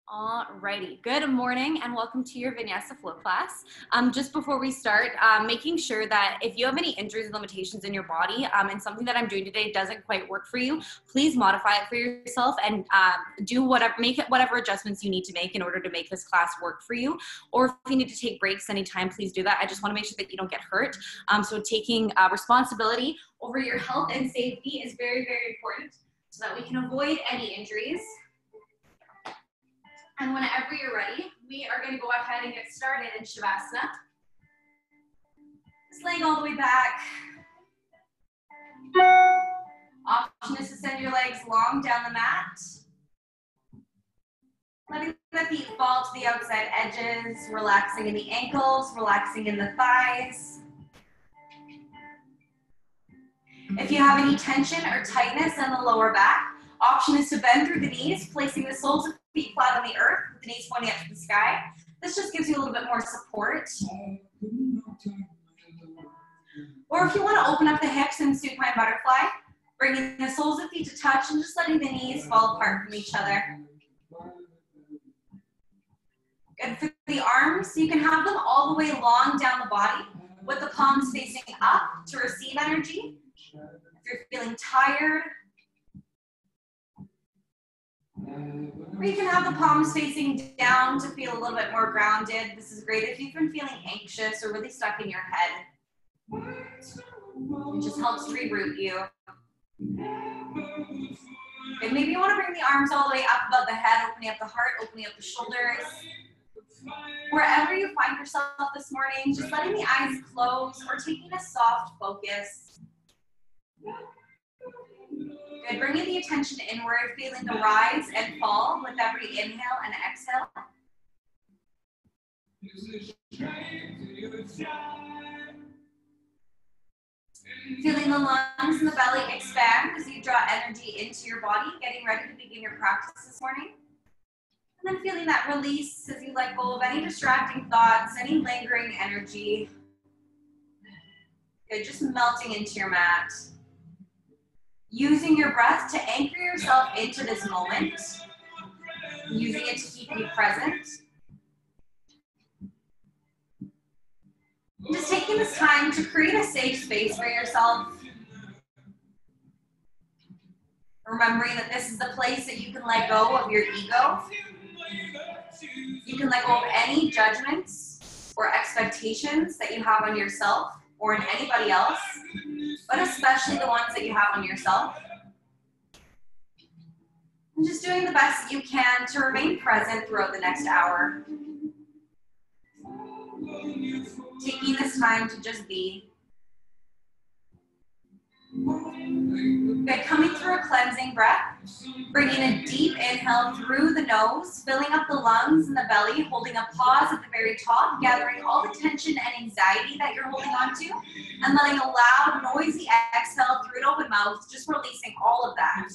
Alrighty, good morning and welcome to your Vinyasa Flow class. Just before we start, making sure that if you have any injuries and limitations in your body and something that I'm doing today doesn't quite work for you, please modify it for yourself and make it whatever adjustments you need to make in order to make this class work for you. Or if you need to take breaks anytime, please do that. I just want to make sure that you don't get hurt. So taking responsibility over your health and safety is very, very important so that we can avoid any injuries. And whenever you're ready, we are going to go ahead and get started in Shavasana. Just laying all the way back. Option is to send your legs long down the mat. Letting the feet fall to the outside edges, relaxing in the ankles, relaxing in the thighs. If you have any tension or tightness in the lower back, option is to bend through the knees, placing the soles of feet flat on the earth, with the knees pointing up to the sky. This just gives you a little bit more support. Or if you want to open up the hips in supine butterfly, bringing the soles of feet to touch and just letting the knees fall apart from each other. Good for the arms. You can have them all the way long down the body with the palms facing up to receive energy. If you're feeling tired, or you can have the palms facing down to feel a little bit more grounded. This is great if you've been feeling anxious or really stuck in your head. It just helps reroute you. And maybe you want to bring the arms all the way up above the head, opening up the heart, opening up the shoulders. Wherever you find yourself this morning, just letting the eyes close or taking a soft focus. Good, bringing the attention inward, feeling the rise and fall with every inhale and exhale. Feeling the lungs and the belly expand as you draw energy into your body, getting ready to begin your practice this morning. And then feeling that release as you let go of any distracting thoughts, any lingering energy. Good, just melting into your mat. Using your breath to anchor yourself into this moment. Using it to keep you present. Just taking this time to create a safe space for yourself. Remembering that this is the place that you can let go of your ego. You can let go of any judgments or expectations that you have on yourself or in anybody else, but especially the ones that you have on yourself. And just doing the best that you can to remain present throughout the next hour. Taking this time to just be. Good, coming through a cleansing breath, bringing a deep inhale through the nose, filling up the lungs and the belly, holding a pause at the very top, gathering all the tension and anxiety that you're holding on to, and letting a loud, noisy exhale through an open mouth, just releasing all of that.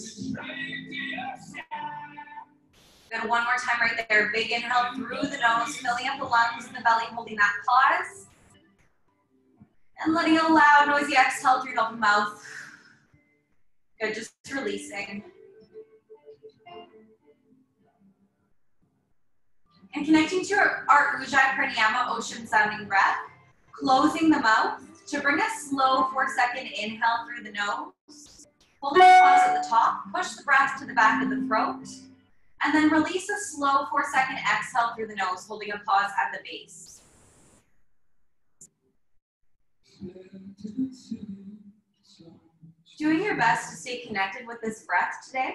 Good, one more time right there. Big inhale through the nose, filling up the lungs and the belly, holding that pause. And letting a loud, noisy exhale through an open mouth. Good, just releasing. And connecting to our Ujjayi Pranayama ocean sounding breath, closing the mouth to bring a slow 4-second inhale through the nose. Hold the pause at the top, push the breath to the back of the throat, and then release a slow 4-second exhale through the nose, holding a pause at the base. Doing your best to stay connected with this breath today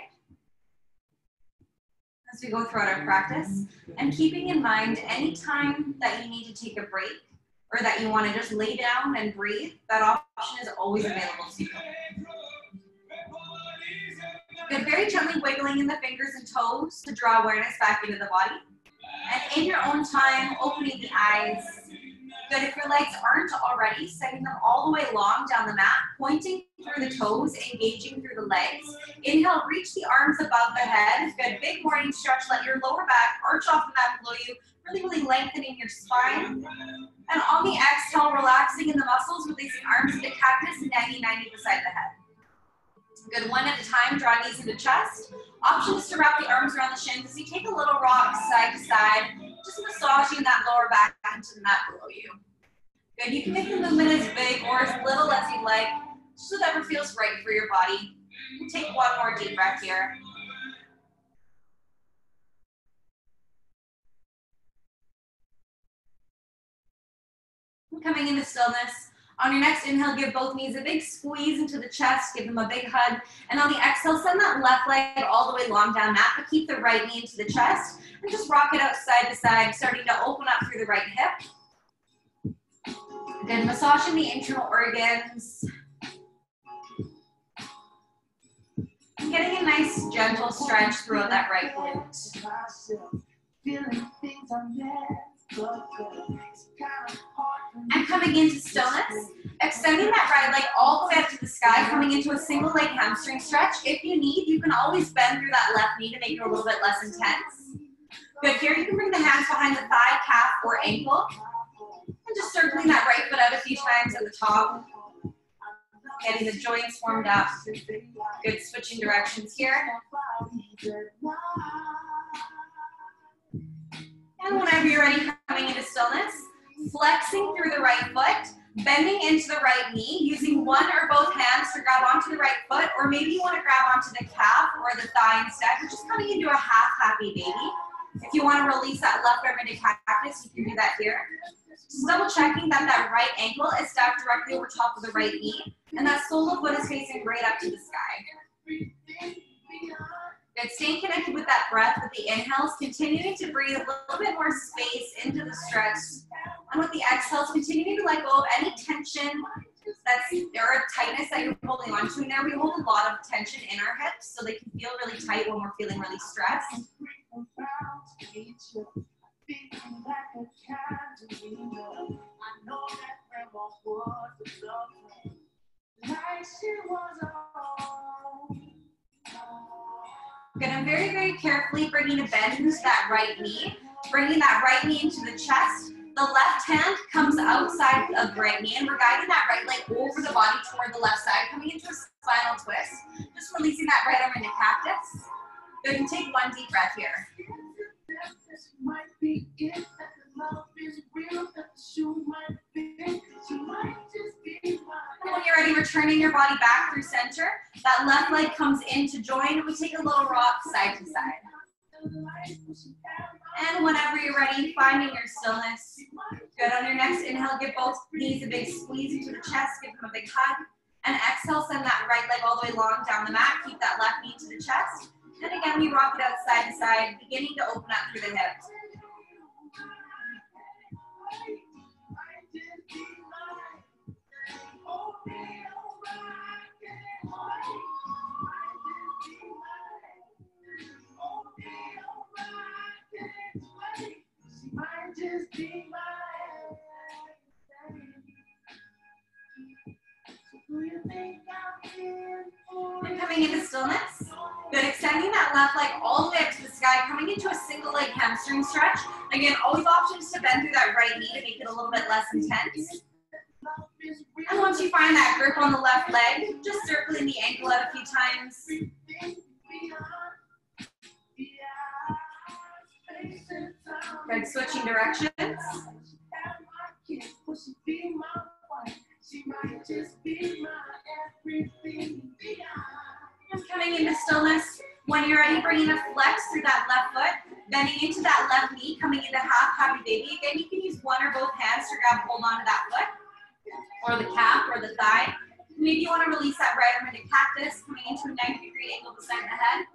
as we go throughout our practice, and keeping in mind any time that you need to take a break or that you want to just lay down and breathe, that option is always available to you. Good, very gently wiggling in the fingers and toes to draw awareness back into the body. And in your own time, opening the eyes. Good, if your legs aren't already, sending them all the way long down the mat, pointing through the toes, engaging through the legs. Inhale, reach the arms above the head. Good, big morning stretch, let your lower back arch off the mat below you, really lengthening your spine. And on the exhale, relaxing in the muscles, releasing arms into cactus, 90-90 beside the head. Good, one at a time, draw knees into chest. Options to wrap the arms around the shins as you take a little rock side to side, just massaging that lower back into the mat below you. Good, you can make the movement as big or as little as you like, just whatever feels right for your body. Take one more deep breath here. Coming into stillness. On your next inhale, give both knees a big squeeze into the chest, give them a big hug. And on the exhale, send that left leg all the way long down mat, but keep the right knee into the chest. And just rock it out side to side, starting to open up through the right hip. Good, massaging the internal organs. And getting a nice gentle stretch throughout that right glute. And coming into stillness, extending that right leg all the way up to the sky, coming into a single leg hamstring stretch. If you need, you can always bend through that left knee to make it a little bit less intense. Good, here you can bring the hands behind the thigh, calf, or ankle. And just circling that right foot out a few times at the top. Getting the joints warmed up. Good, switching directions here. And whenever you're ready, coming into stillness, flexing through the right foot, bending into the right knee, using one or both hands to grab onto the right foot, or maybe you want to grab onto the calf or the thigh instead. You're just coming into a half happy baby. If you want to release that left arm into cactus, you can do that here. Just double checking that that right ankle is stacked directly over top of the right knee, and that sole of foot is facing right up to the sky. Good, staying connected with that breath with the inhales, continuing to breathe a little bit more space into the stretch. And with the exhales, continuing to let go of any tension or tightness that you're holding on to in there. We hold a lot of tension in our hips, so they can feel really tight when we're feeling really stressed. Good, and very, very carefully bringing a bend into that right knee, bringing that right knee into the chest. The left hand comes outside of the right knee, and we're guiding that right leg over the body toward the left side, coming into a spinal twist. Just releasing that right arm into cactus. Good, and take one deep breath here. And when you're ready, returning your body back through center. That left leg comes in to join, and we take a little rock side to side. And whenever you're ready, finding your stillness. Good, on your next inhale, give both knees a big squeeze into the chest, give them a big hug. And exhale, send that right leg all the way long down the mat, keep that left knee to the chest. And again, we rock it out side to side, beginning to open up through the hips. And coming into stillness. Good, extending that left leg all the way up to the sky, coming into a single leg hamstring stretch. Again, always options to bend through that right knee to make it a little bit less intense. And once you find that grip on the left leg, just circling the ankle out a few times. Good, switching directions. And coming into stillness. When you're ready, bringing a flex through that left foot, bending into that left knee, coming into half happy baby. Again, you can use one or both hands to grab hold on to that foot, or the calf, or the thigh. Maybe you want to release that right arm into cactus, coming into a 90-degree angle beside the head.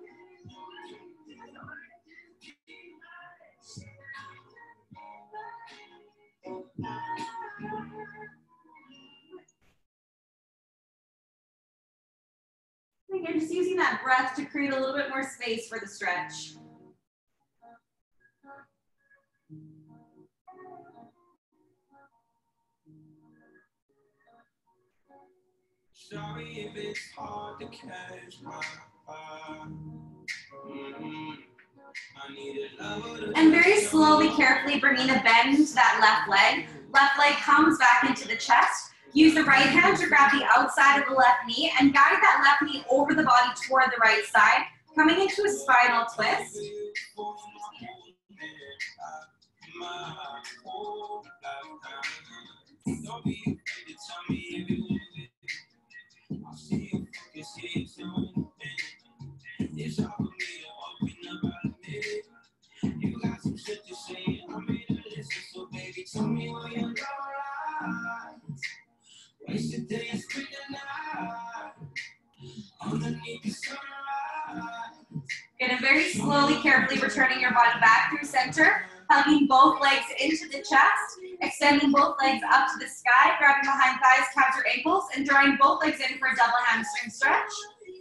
Again, just using that breath to create a little bit more space for the stretch. Sorry if it's hard to catch my eye. And very slowly, carefully bringing a bend into that left leg. Left leg comes back into the chest. Use the right hand to grab the outside of the left knee and guide that left knee over the body toward the right side, coming into a spinal twist. Don't be afraid to tell me if you want it. I'll see you focus, yeah, it's on it. It's hard for me to open up out of it. You got some shit to say, I made a listen, so baby, tell me where you're going. Waste the day and spend the night underneath the sunrise. Good, and very slowly, carefully returning your body back through center, hugging both legs into the chest, extending both legs up to the sky, grabbing behind thighs, calves, or ankles, and drawing both legs in for a double hamstring stretch.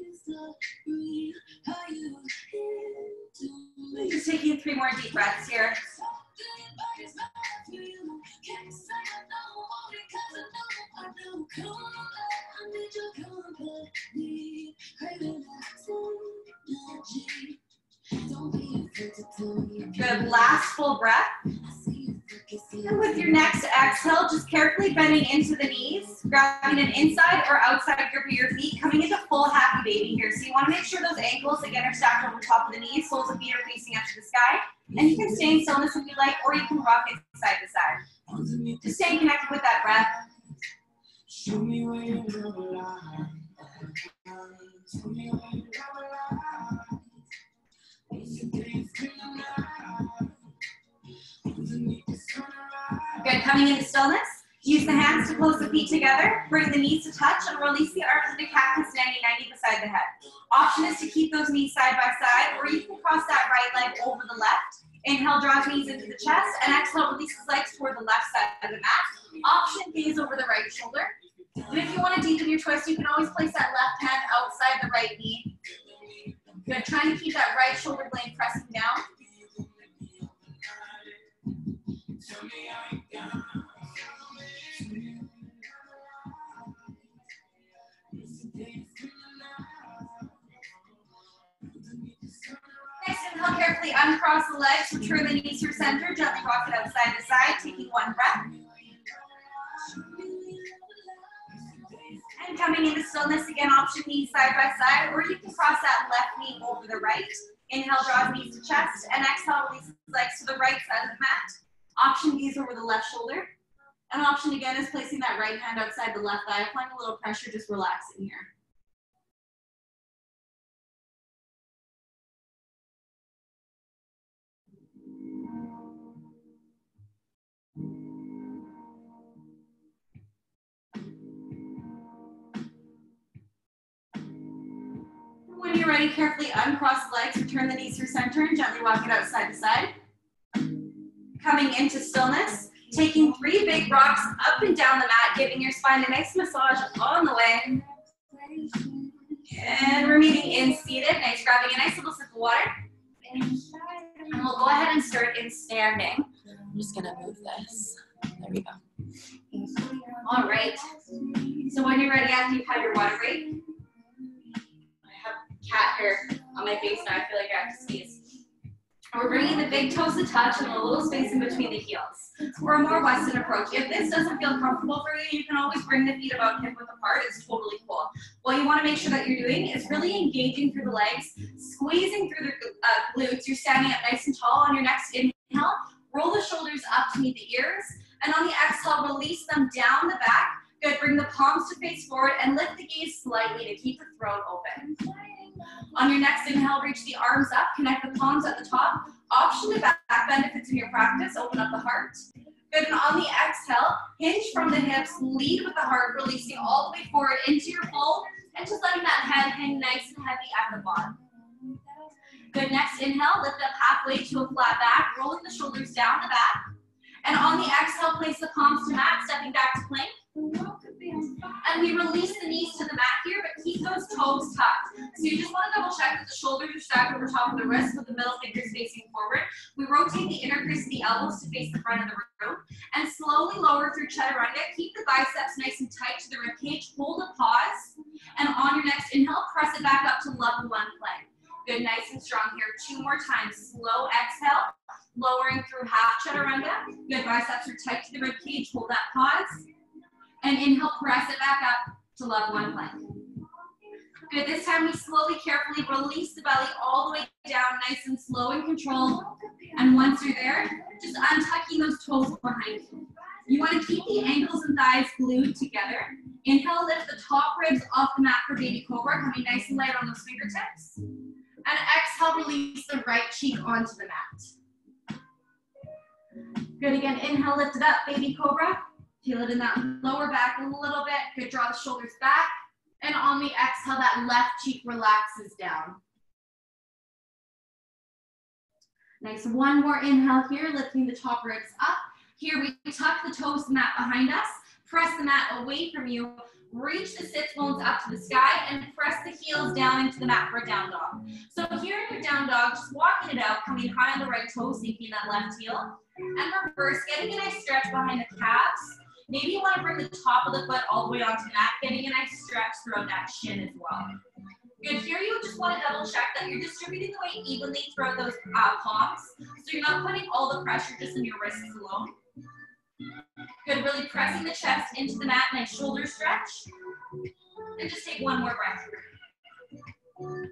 Just taking 3 more deep breaths here. Good, last full breath. And with your next exhale, just carefully bending into the knees, grabbing an inside or outside grip of your feet, coming into full happy baby here. So you want to make sure those ankles, again, are stacked over top of the knees, soles of feet are facing up to the sky. And you can stay in stillness if you like, or you can rock it side to side. Just staying connected with that breath. Show me where you love alive. Tell me where you love alive. Good, coming into stillness. Use the hands to close the feet together. Bring the knees to touch and release the arms into cactus, standing 90 beside the head. Option is to keep those knees side by side, or you can cross that right leg over the left. Inhale, draw the knees into the chest, and exhale, release the legs toward the left side of the mat. Option, gaze over the right shoulder. And if you want to deepen your twist, you can always place that left hand outside the right knee. Good, trying to keep that right shoulder blade pressing down. Next, inhale, carefully uncross the legs, return the knees through center, gently rock it out side to side, taking 1 breath. And coming into stillness again, option knees side by side, or you can cross that left knee over the right. Inhale, draw the knees to chest, and exhale, release the legs to the right side of the mat. Option gaze over the left shoulder. And option again is placing that right hand outside the left thigh, applying a little pressure, just relaxing here. When you're ready, carefully uncross the legs, return the knees through center, and gently walk it out side to side. Coming into stillness, taking 3 big rocks up and down the mat, giving your spine a nice massage on the way. And remaining in seated, nice, grabbing a nice little sip of water. And we'll go ahead and start in standing. I'm just gonna move this. There we go. All right. So when you're ready, after you've had your water break, I have cat hair on my face now. I feel like I have to sneeze. We're bringing the big toes to touch and a little space in between the heels. We're a more Western approach. If this doesn't feel comfortable for you, you can always bring the feet about hip width apart. It's totally cool. What you want to make sure that you're doing is really engaging through the legs, squeezing through the glutes. You're standing up nice and tall. On your next inhale, roll the shoulders up to meet the ears. And on the exhale, release them down the back. Good, bring the palms to face forward and lift the gaze slightly to keep the throat open. On your next inhale, reach the arms up, connect the palms at the top. Option to back bend if it's in your practice, open up the heart. Good, and on the exhale, hinge from the hips, lead with the heart, releasing all the way forward into your fold, and just letting that head hang nice and heavy at the bottom. Good, next inhale, lift up halfway to a flat back, rolling the shoulders down the back. And on the exhale, place the palms to mat, stepping back to plank. And we release the knees to the mat here, but keep those toes tucked. So you just want to double check that the shoulders are stacked over top of the wrists with the middle fingers facing forward. We rotate the inner crease of the elbows to face the front of the room. And slowly lower through chaturanga. Keep the biceps nice and tight to the ribcage. Hold a pause. And on your next inhale, press it back up to level 1 plank. Good, nice and strong here. 2 more times. Slow exhale. Lowering through half chaturanga. Good, biceps are tight to the ribcage. Hold that pause. And inhale, press it back up to level 1 plank. Good, this time we slowly, carefully release the belly all the way down, nice and slow and controlled. And once you're there, just untucking those toes behind you. You want to keep the ankles and thighs glued together. Inhale, lift the top ribs off the mat for baby cobra, coming nice and light on those fingertips. And exhale, release the right cheek onto the mat. Good, again, inhale, lift it up, baby cobra. Feel it in that lower back a little bit. Good, draw the shoulders back. And on the exhale, that left cheek relaxes down. Nice, one more inhale here, lifting the top ribs up. Here we tuck the toes to the mat behind us, press the mat away from you, reach the sits bones up to the sky, and press the heels down into the mat for a down dog. So here in your down dog, just walking it out, coming high on the right toe, sinking that left heel, and reverse, getting a nice stretch behind the calves. Maybe you want to bring the top of the foot all the way onto the mat, getting a nice stretch throughout that shin as well. Good, here you just want to double check that you're distributing the weight evenly throughout those palms, so you're not putting all the pressure just in your wrists alone. Good, really pressing the chest into the mat, nice shoulder stretch. And just take one more breath here.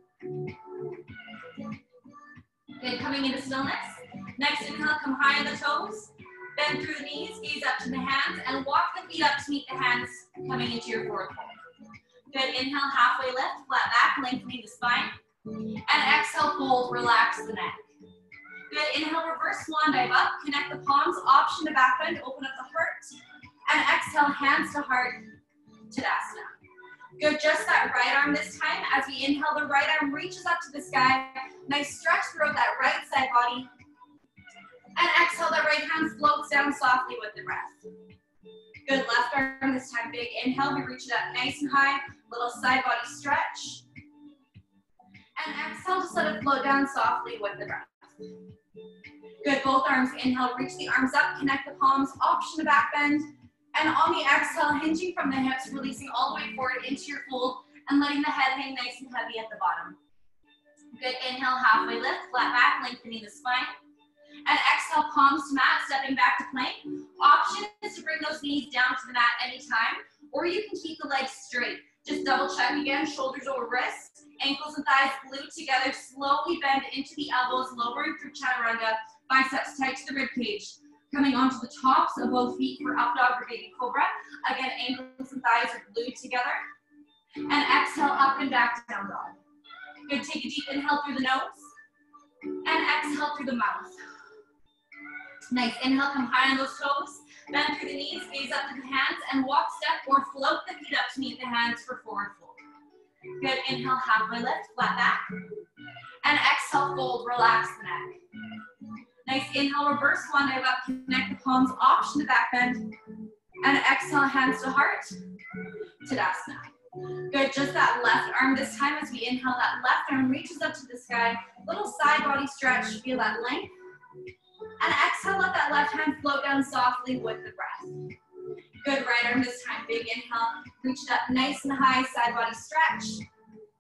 Good, coming into stillness. Next inhale, come high on the toes. Bend through the knees, gaze up to the hands, and walk the feet up to meet the hands coming into your forward fold. Good, inhale, halfway lift, flat back, lengthening the spine. And exhale, fold, relax the neck. Good, inhale, reverse swan dive up, connect the palms, option to back bend, open up the heart. And exhale, hands to heart, Tadasana. Good, just that right arm this time. As we inhale, the right arm reaches up to the sky. Nice stretch throughout that right side body. And exhale, the right hand floats down softly with the breath. Good, left arm this time, big inhale, we reach it up nice and high, little side body stretch. And exhale, just let it float down softly with the breath. Good, both arms, inhale, reach the arms up, connect the palms, option to back bend. And on the exhale, hinging from the hips, releasing all the way forward into your fold and letting the head hang nice and heavy at the bottom. Good, inhale, halfway lift, flat back, lengthening the spine. And exhale, palms to mat, stepping back to plank. Option is to bring those knees down to the mat anytime, or you can keep the legs straight. Just double check again, shoulders over wrists, ankles and thighs glued together, slowly bend into the elbows, lowering through chaturanga, biceps tight to the rib cage. Coming onto the tops of both feet for up dog or baby cobra. Again, ankles and thighs are glued together. And exhale, up and back to down dog. Good, take a deep inhale through the nose. And exhale through the mouth. Nice, inhale, come high on those toes. Bend through the knees, gaze up to the hands, and walk, step, or float the feet up to meet the hands for forward fold. Good, inhale, halfway lift, flat back. And exhale, fold, relax the neck. Nice, inhale, reverse swan dive up, connect the palms, option to back bend. And exhale, hands to heart, Tadasana. Good, just that left arm this time as we inhale, that left arm reaches up to the sky. Little side body stretch, feel that length. And exhale, let that left hand float down softly with the breath. Good, right arm this time, big inhale, reach it up nice and high, side body stretch.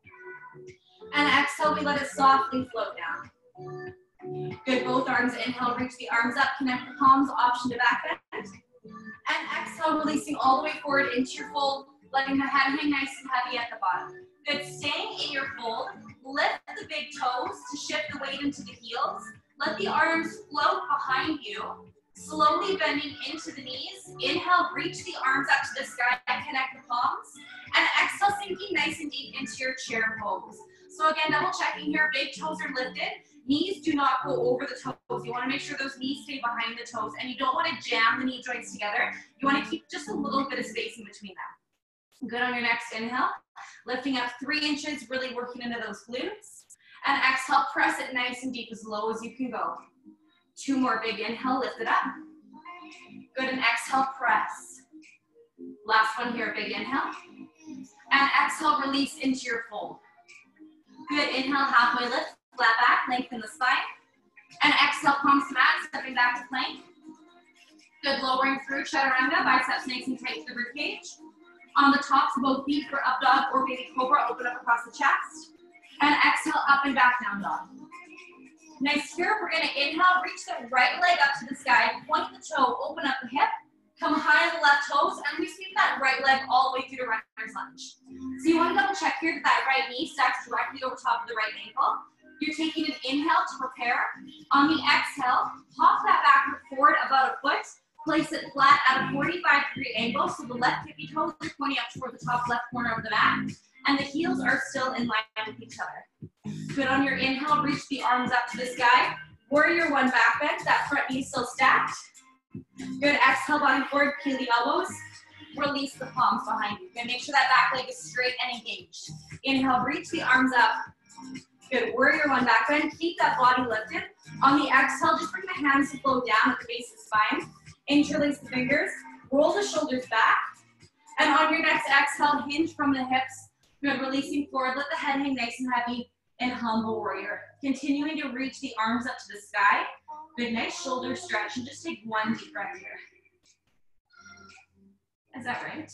And exhale, we let it softly float down. Good, both arms, inhale, reach the arms up, connect the palms, option to back bend. And exhale, releasing all the way forward into your fold, letting the head hang nice and heavy at the bottom. Good, staying in your fold, lift the big toes to shift the weight into the heels. Let the arms float behind you, slowly bending into the knees. Inhale, reach the arms up to the sky, connect the palms. And exhale, sinking nice and deep into your chair pose. So again, double checking here, big toes are lifted. Knees do not go over the toes. You want to make sure those knees stay behind the toes. And you don't want to jam the knee joints together. You want to keep just a little bit of space in between them. Good on your next inhale. Lifting up 3 inches, really working into those glutes. And exhale, press it nice and deep, as low as you can go. 2 more, big inhale, lift it up. Good, and exhale, press. Last one here, big inhale. And exhale, release into your fold. Good, inhale, halfway lift, flat back, lengthen the spine. And exhale, palms to mat, stepping back to plank. Good, lowering through chaturanga, biceps nice and tight to the rib cage. On the tops of both feet for up dog or baby cobra, open up across the chest. And exhale, up and back down dog. Nice, here we're gonna inhale, reach the right leg up to the sky, point the toe, open up the hip, come high on the left toes, and we sweep that right leg all the way through to runner's lunge. So you wanna double check here that that right knee stacks directly over top of the right ankle. You're taking an inhale to prepare. On the exhale, pop that back forward about a foot, Place it flat at a 45-degree angle, so the left tippy toes are pointing up toward the top left corner of the mat, and the heels are still in line with each other. Good. On your inhale, reach the arms up to the sky. Warrior one back bend, that front knee still stacked. Good. Exhale, body forward, peel the elbows. Release the palms behind you. Good. Make sure that back leg is straight and engaged. Inhale, reach the arms up. Good. Warrior one back bend. Keep that body lifted. On the exhale, just bring the hands to flow down at the base of the spine. Interlace the fingers. Roll the shoulders back. And on your next exhale, hinge from the hips. Good. Releasing forward. Let the head hang nice and heavy in humble warrior. Continuing to reach the arms up to the sky. Good. Nice shoulder stretch. And just take one deep breath here. Is that right?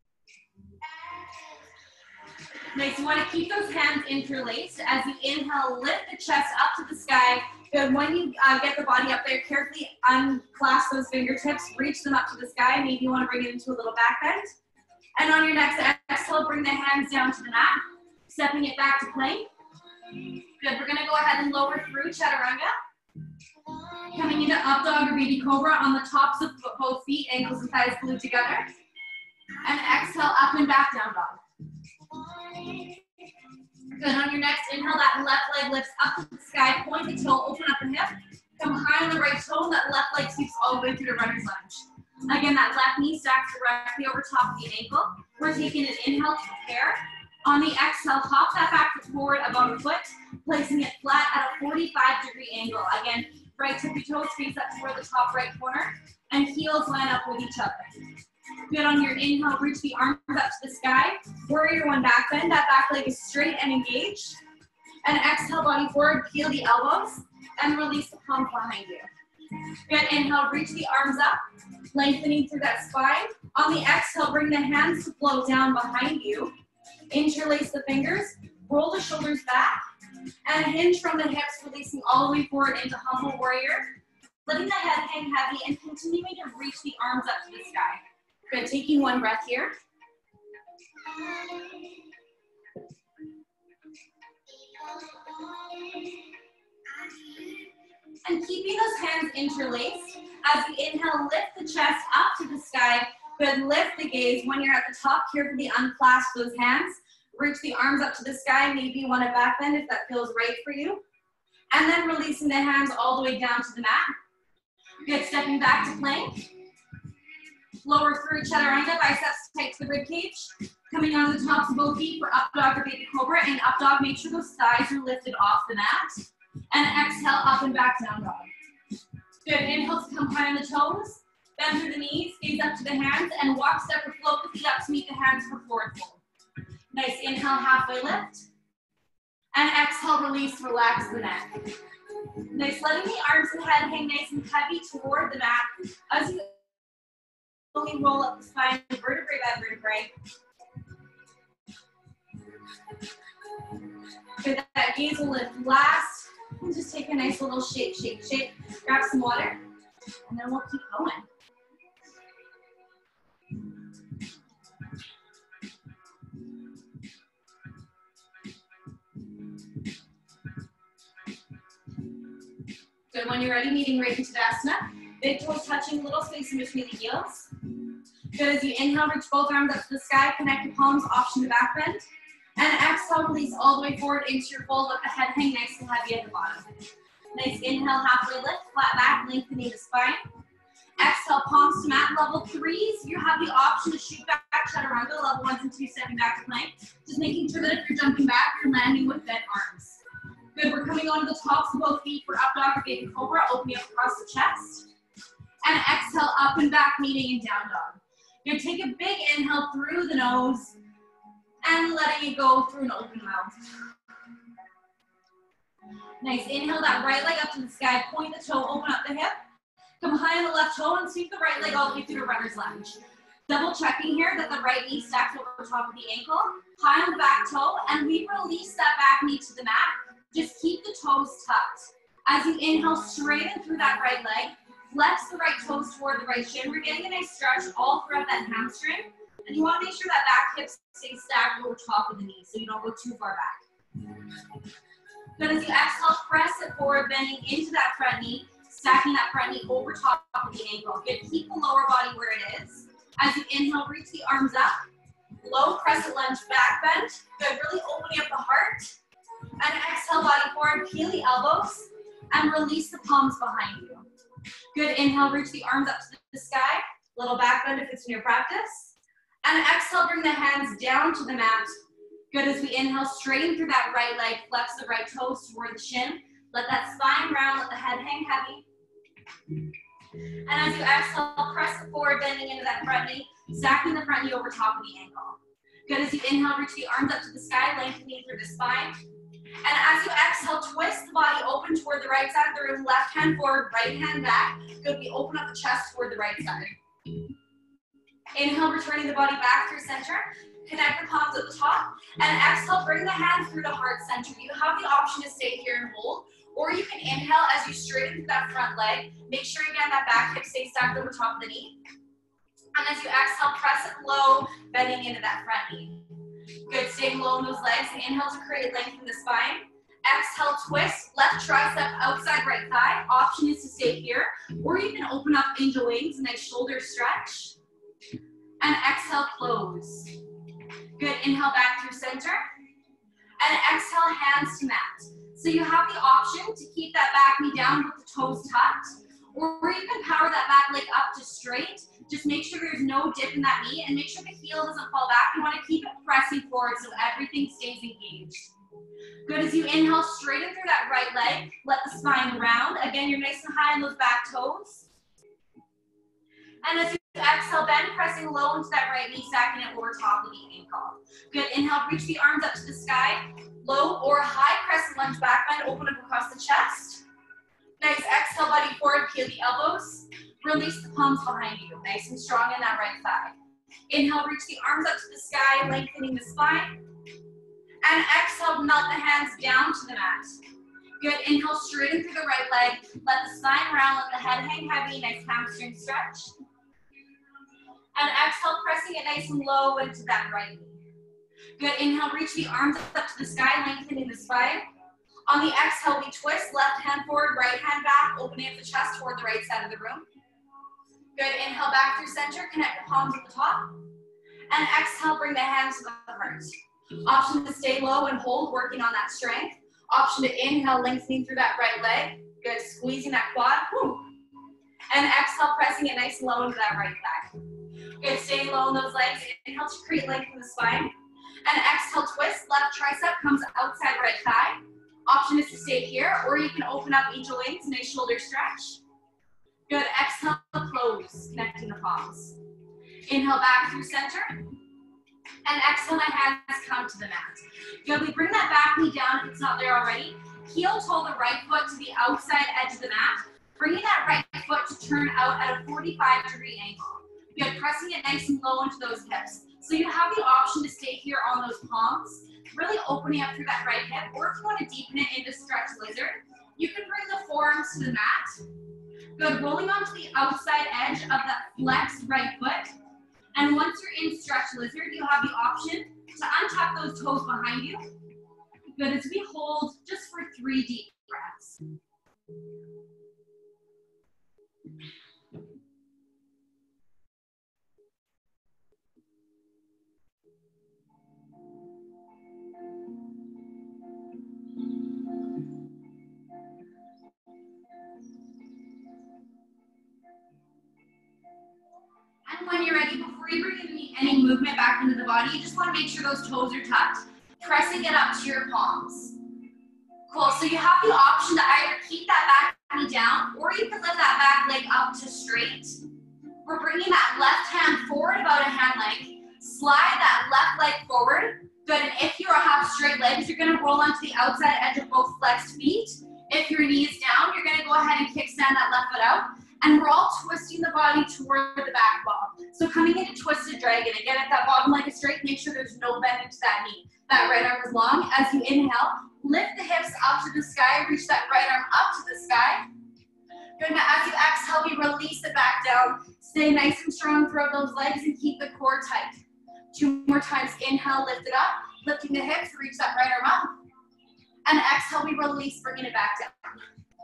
Nice. You want to keep those hands interlaced. As you inhale, lift the chest up to the sky. Good. When you get the body up there, carefully unclasp those fingertips. Reach them up to the sky. Maybe you want to bring it into a little back bend. And on your next exhale, bring the hands down to the mat. Stepping it back to plank. Good. We're going to go ahead and lower through chaturanga. Coming into up dog or baby cobra on the tops of both feet, ankles and thighs glued together. And exhale, up and back down dog. Good. On your next inhale, that left leg lifts up to the sky. Point the toe, open up the hip. Come high on the right toe. That left leg sweeps all the way through to runner's lunge. Again, that left knee stacks directly over top of the ankle. We're taking an inhale to prepare. On the exhale, hop that back foot forward about a foot, placing it flat at a 45-degree angle. Again, right tippy toes face up toward the top right corner, and heels line up with each other. Good. On your inhale, reach the arms up to the sky. Warrior one back bend. That back leg is straight and engaged. And exhale, body forward, peel the elbows, and release the palms behind you. Good. Inhale, reach the arms up, lengthening through that spine. On the exhale, bring the hands to flow down behind you. Interlace the fingers, roll the shoulders back, and hinge from the hips, releasing all the way forward into humble warrior. Letting the head hang heavy and continuing to reach the arms up to the sky. Good. Taking one breath here. And keeping those hands interlaced. As you inhale, lift the chest up to the sky. Good. Lift the gaze. When you're at the top, carefully unclasp those hands. Reach the arms up to the sky. Maybe you want to back bend if that feels right for you. And then releasing the hands all the way down to the mat. Good. Stepping back to plank. Lower through chaturanga, biceps tight to the rib cage. Coming on the tops of both feet for up dog or baby cobra. And up dog, make sure those thighs are lifted off the mat. And exhale, up and back down dog. Good. Inhale to come high on the toes. Bend through the knees, gaze up to the hands, and walk, step, or float the feet up to meet the hands for forward fold. Nice. Inhale, halfway lift. And exhale, release, relax the neck. Nice. Letting the arms and head hang nice and heavy toward the mat. As you slowly roll up the spine, vertebrae by vertebrae. Good. That gaze will lift last. And just take a nice little shake, shake, shake. Grab some water, and then we'll keep going. Good. When you're ready, meeting right into Tadasana. Big toes touching, little space in between the heels. Good. As you inhale, reach both arms up to the sky. Connect your palms, option to back bend. And exhale, release all the way forward into your fold. Let the head hang nice and heavy at the bottom. Nice. Inhale, halfway lift, flat back, lengthening the spine. Exhale, palms to mat. Level 3s, you have the option to shoot back chaturanga. Level 1s and 2, stepping back to plank. Just making sure that if you're jumping back, you're landing with bent arms. Good. We're coming onto the tops of both feet for up dog or baby cobra, opening up across the chest. And exhale, up and back, meeting in down dog. You're gonna take a big inhale through the nose and letting it go through an open mouth. Nice. Inhale that right leg up to the sky. Point the toe, open up the hip. Come high on the left toe and sweep the right leg all the way through to runner's lunge. Double checking here that the right knee stacks over top of the ankle. High on the back toe, and we release that back knee to the mat. Just keep the toes tucked. As you inhale, straighten through that right leg. Flex the right toes toward the right shin. We're getting a nice stretch all throughout that hamstring. And you want to make sure that back hip stays stacked over top of the knee so you don't go too far back. Then as you exhale, press it forward, bending into that front knee. stacking that front knee over top of the ankle. Good, keep the lower body where it is. As you inhale, reach the arms up. Low crescent lunge back bend. Good, really opening up the heart. And exhale, body forward, peel the elbows, and release the palms behind you. Good, inhale, reach the arms up to the sky. Little back bend if it's in your practice. And exhale, bring the hands down to the mat. Good, as we inhale, straighten through that right leg, flex the right toes toward the shin. Let that spine round, let the head hang heavy. And as you exhale, press the forward, bending into that front knee, stacking the front knee over top of the ankle. Good, as you inhale, reach the arms up to the sky, lengthening through the spine. And as you exhale, twist the body open toward the right side of the room, left hand forward, right hand back. Good, we open up the chest toward the right side. Inhale, returning the body back through center. Connect the palms at the top. And exhale, bring the hands through the heart center. You have the option to stay here and hold, or you can inhale as you straighten through that front leg. Make sure, again, that back hip stays stacked over top of the knee. And as you exhale, press it low, bending into that front knee. Good, staying low in those legs. Inhale to create length in the spine. Exhale, twist, left tricep, outside right thigh. Option is to stay here, or you can open up angel wings, nice shoulder stretch. And exhale, close. Good, inhale back through center. And exhale, hands to mat. So you have the option to keep that back knee down with the toes tucked, or you can power that back leg up to straight. Just make sure there's no dip in that knee and make sure the heel doesn't fall back. You want to keep it pressing forward so everything stays engaged. Good, as you inhale, straighten through that right leg. Let the spine round. Again, you're nice and high on those back toes. And as you exhale, bend, pressing low into that right knee, stacking it over top of the ankle. Good, inhale, reach the arms up to the sky. Low or high crescent lunge back bend, open up across the chest. Nice, exhale, body forward, peel the elbows. Release the palms behind you, nice and strong in that right thigh. Inhale, reach the arms up to the sky, lengthening the spine. And exhale, melt the hands down to the mat. Good, inhale, straighten through the right leg. Let the spine round, let the head hang heavy, nice hamstring stretch. And exhale, pressing it nice and low into that right knee. Good, inhale, reach the arms up to the sky, lengthening the spine. On the exhale, we twist, left hand forward, right hand back, opening up the chest toward the right side of the room. Good, inhale back through center, connect the palms at the top. And exhale, bring the hands to the heart. Option to stay low and hold, working on that strength. Option to inhale, lengthening through that right leg. Good, squeezing that quad. Woo. And exhale, pressing it nice and low into that right thigh. Good, staying low in those legs. Inhale to create length in the spine. And exhale, twist, left tricep comes outside right thigh. Option is to stay here, or you can open up angel wings, nice shoulder stretch. Good, exhale, close, connecting the palms. Inhale back through center. And exhale, my hands come to the mat. Good, we bring that back knee down if it's not there already. Heel toe the right foot to the outside edge of the mat. Bringing that right foot to turn out at a 45-degree angle. Good, pressing it nice and low into those hips. So you have the option to stay here on those palms, really opening up through that right hip, or if you want to deepen it into stretch lizard, you can bring the forearms to the mat. Good, rolling onto the outside edge of that flexed right foot. And once you're in stretch lizard, you have the option to untuck those toes behind you. Good, as we hold just for 3 deep breaths. And when you're ready, before you bring any movement back into the body, you just want to make sure those toes are tucked, pressing it up to your palms. Cool, so you have the option to either keep that back knee down, or you can lift that back leg up to straight. We're bringing that left hand forward about a hand length. Slide that left leg forward. Good, and if you have straight legs, you're gonna roll onto the outside edge of both flexed feet. If your knee is down, you're gonna go ahead and kickstand that left foot out. And we're all twisting the body toward the back ball. So coming into twisted dragon. Again, if that bottom leg is straight, make sure there's no bend into that knee. That right arm is long. As you inhale, lift the hips up to the sky. Reach that right arm up to the sky. Good, now as you exhale, we release it back down. Stay nice and strong throughout those legs and keep the core tight. 2 more times, inhale, lift it up. Lifting the hips, reach that right arm up. And exhale, we release, bringing it back down.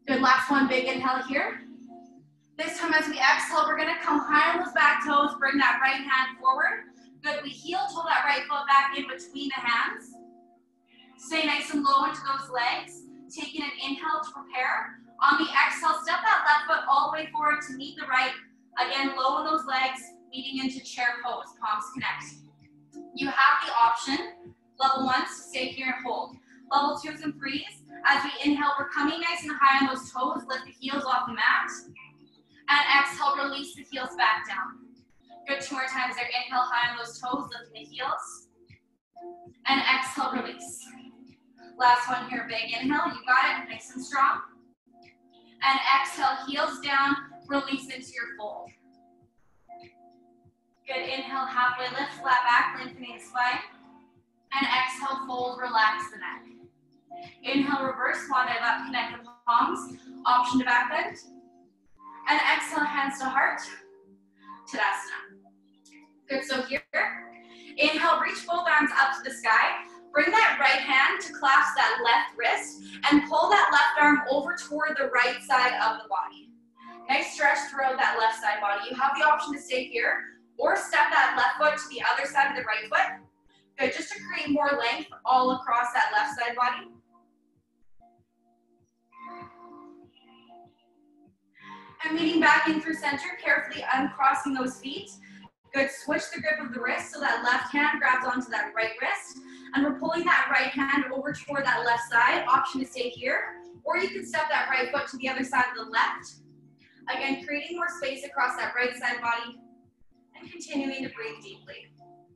Good, last one, big inhale here. This time as we exhale, we're gonna come high on those back toes, bring that right hand forward. Good, we heel toe that right foot back in between the hands. Stay nice and low into those legs. Taking an inhale to prepare. On the exhale, step that left foot all the way forward to meet the right. Again, low in those legs, meeting into chair pose, palms connect. You have the option, level 1, to stay here and hold. Level 2 is in freeze. As we inhale, we're coming nice and high on those toes, lift the heels off the mat. And exhale, release the heels back down. Good, 2 more times there. Inhale, high on those toes, lifting the heels. And exhale, release. Last one here, big inhale, you got it, nice and strong. And exhale, heels down, release into your fold. Good, inhale, halfway lift, flat back, lengthening the spine. And exhale, fold, relax the neck. Inhale, reverse, swan dive up, connect the palms, option to back bend. And exhale, hands to heart, Tadasana. Good, so here, inhale, reach both arms up to the sky. Bring that right hand to clasp that left wrist and pull that left arm over toward the right side of the body. Nice stretch throughout that left side body. You have the option to stay here or step that left foot to the other side of the right foot. Good, just to create more length all across that left side body. And meeting back in through center, carefully uncrossing those feet. Good, switch the grip of the wrist so that left hand grabs onto that right wrist. And we're pulling that right hand over toward that left side. Option to stay here. Or you can step that right foot to the other side of the left. Again, creating more space across that right side body. And continuing to breathe deeply.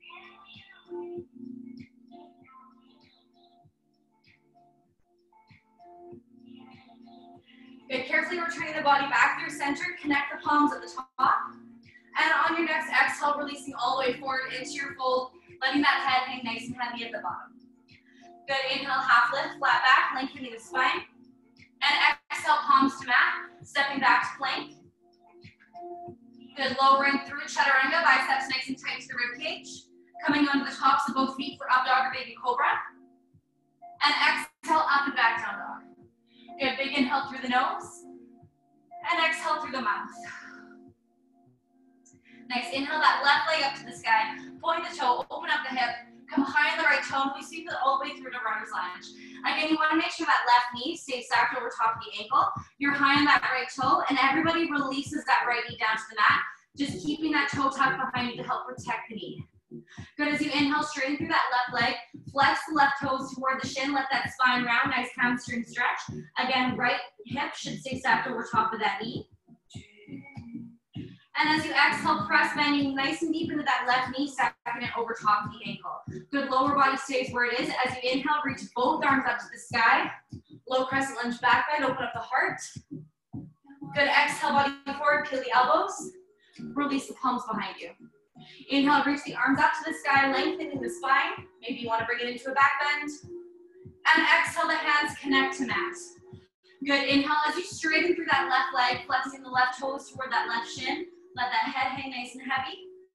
Good, carefully returning the body back through center. Connect the palms at the top. And on your next exhale, releasing all the way forward into your fold, letting that head hang nice and heavy at the bottom. Good, inhale, half lift, flat back, lengthening the spine. And exhale, palms to mat, stepping back to plank. Good, lowering through chaturanga, biceps nice and tight to the rib cage. Coming onto the tops of both feet for up dog or baby cobra. And exhale, up and back down dog. Good, big inhale through the nose. And exhale through the mouth. Nice, inhale that left leg up to the sky, point the toe, open up the hip, come high on the right toe, and we sweep it all the way through to runner's lunge. Again, you want to make sure that left knee stays stacked over top of the ankle. You're high on that right toe, and everybody releases that right knee down to the mat, just keeping that toe tucked behind you to help protect the knee. Good, as you inhale, straighten through that left leg, flex the left toes toward the shin, let that spine round, nice hamstring stretch. Again, right hip should stay stacked over top of that knee. And as you exhale, press bending nice and deep into that left knee, stacking it over top of the ankle. Good, lower body stays where it is. As you inhale, reach both arms up to the sky. Low crescent lunge back bend, open up the heart. Good, exhale, body forward, peel the elbows. Release the palms behind you. Inhale, reach the arms up to the sky, lengthening the spine. Maybe you want to bring it into a back bend. And exhale, the hands connect to mat. Good, inhale as you straighten through that left leg, flexing the left toes toward that left shin. Let that head hang nice and heavy.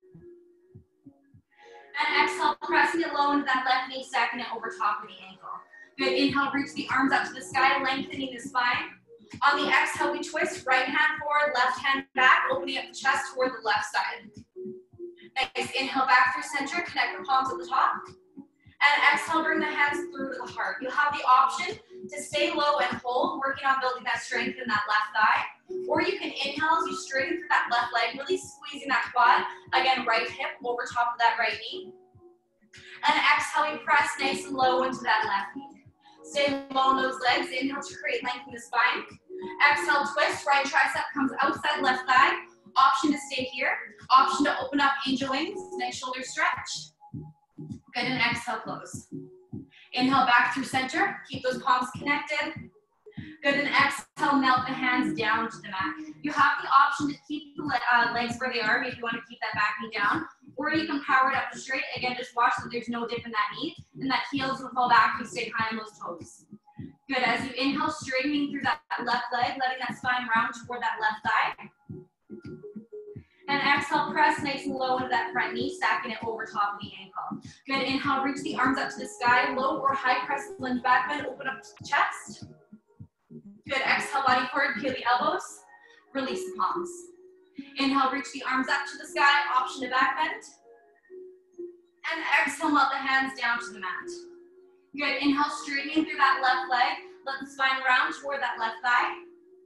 And exhale, pressing it low into that left knee, stacking it over top of the ankle. Good, inhale, reach the arms up to the sky, lengthening the spine. On the exhale, we twist, right hand forward, left hand back, opening up the chest toward the left side. Nice, inhale back through center, connect the palms at the top. And exhale, bring the hands through to the heart. You have the option to stay low and hold, working on building that strength in that left thigh. Or you can inhale as you straighten through that left leg, really squeezing that quad. Again, right hip over top of that right knee. And exhale, we press nice and low into that left knee. Stay low on those legs. Inhale to create length in the spine. Exhale, twist, right tricep comes outside left thigh. Option to stay here. Option to open up angel wings. Nice shoulder stretch. Good, and exhale, close. Inhale back through center. Keep those palms connected. Good, and exhale, melt the hands down to the mat. You have the option to keep the legs where they are if you want to keep that back knee down. Or you can power it up to straight. Again, just watch that there's no dip in that knee. And that heels will fall back. You stay high on those toes. Good, as you inhale, straightening through that left leg, letting that spine round toward that left thigh. And exhale, press nice and low into that front knee, stacking it over top of the ankle. Good, inhale, reach the arms up to the sky, low or high crescent lunge back bend, open up to the chest. Good, exhale, body forward, peel the elbows, release the palms. Inhale, reach the arms up to the sky, option to back bend. And exhale, melt the hands down to the mat. Good, inhale, straightening through that left leg. Let the spine round toward that left thigh.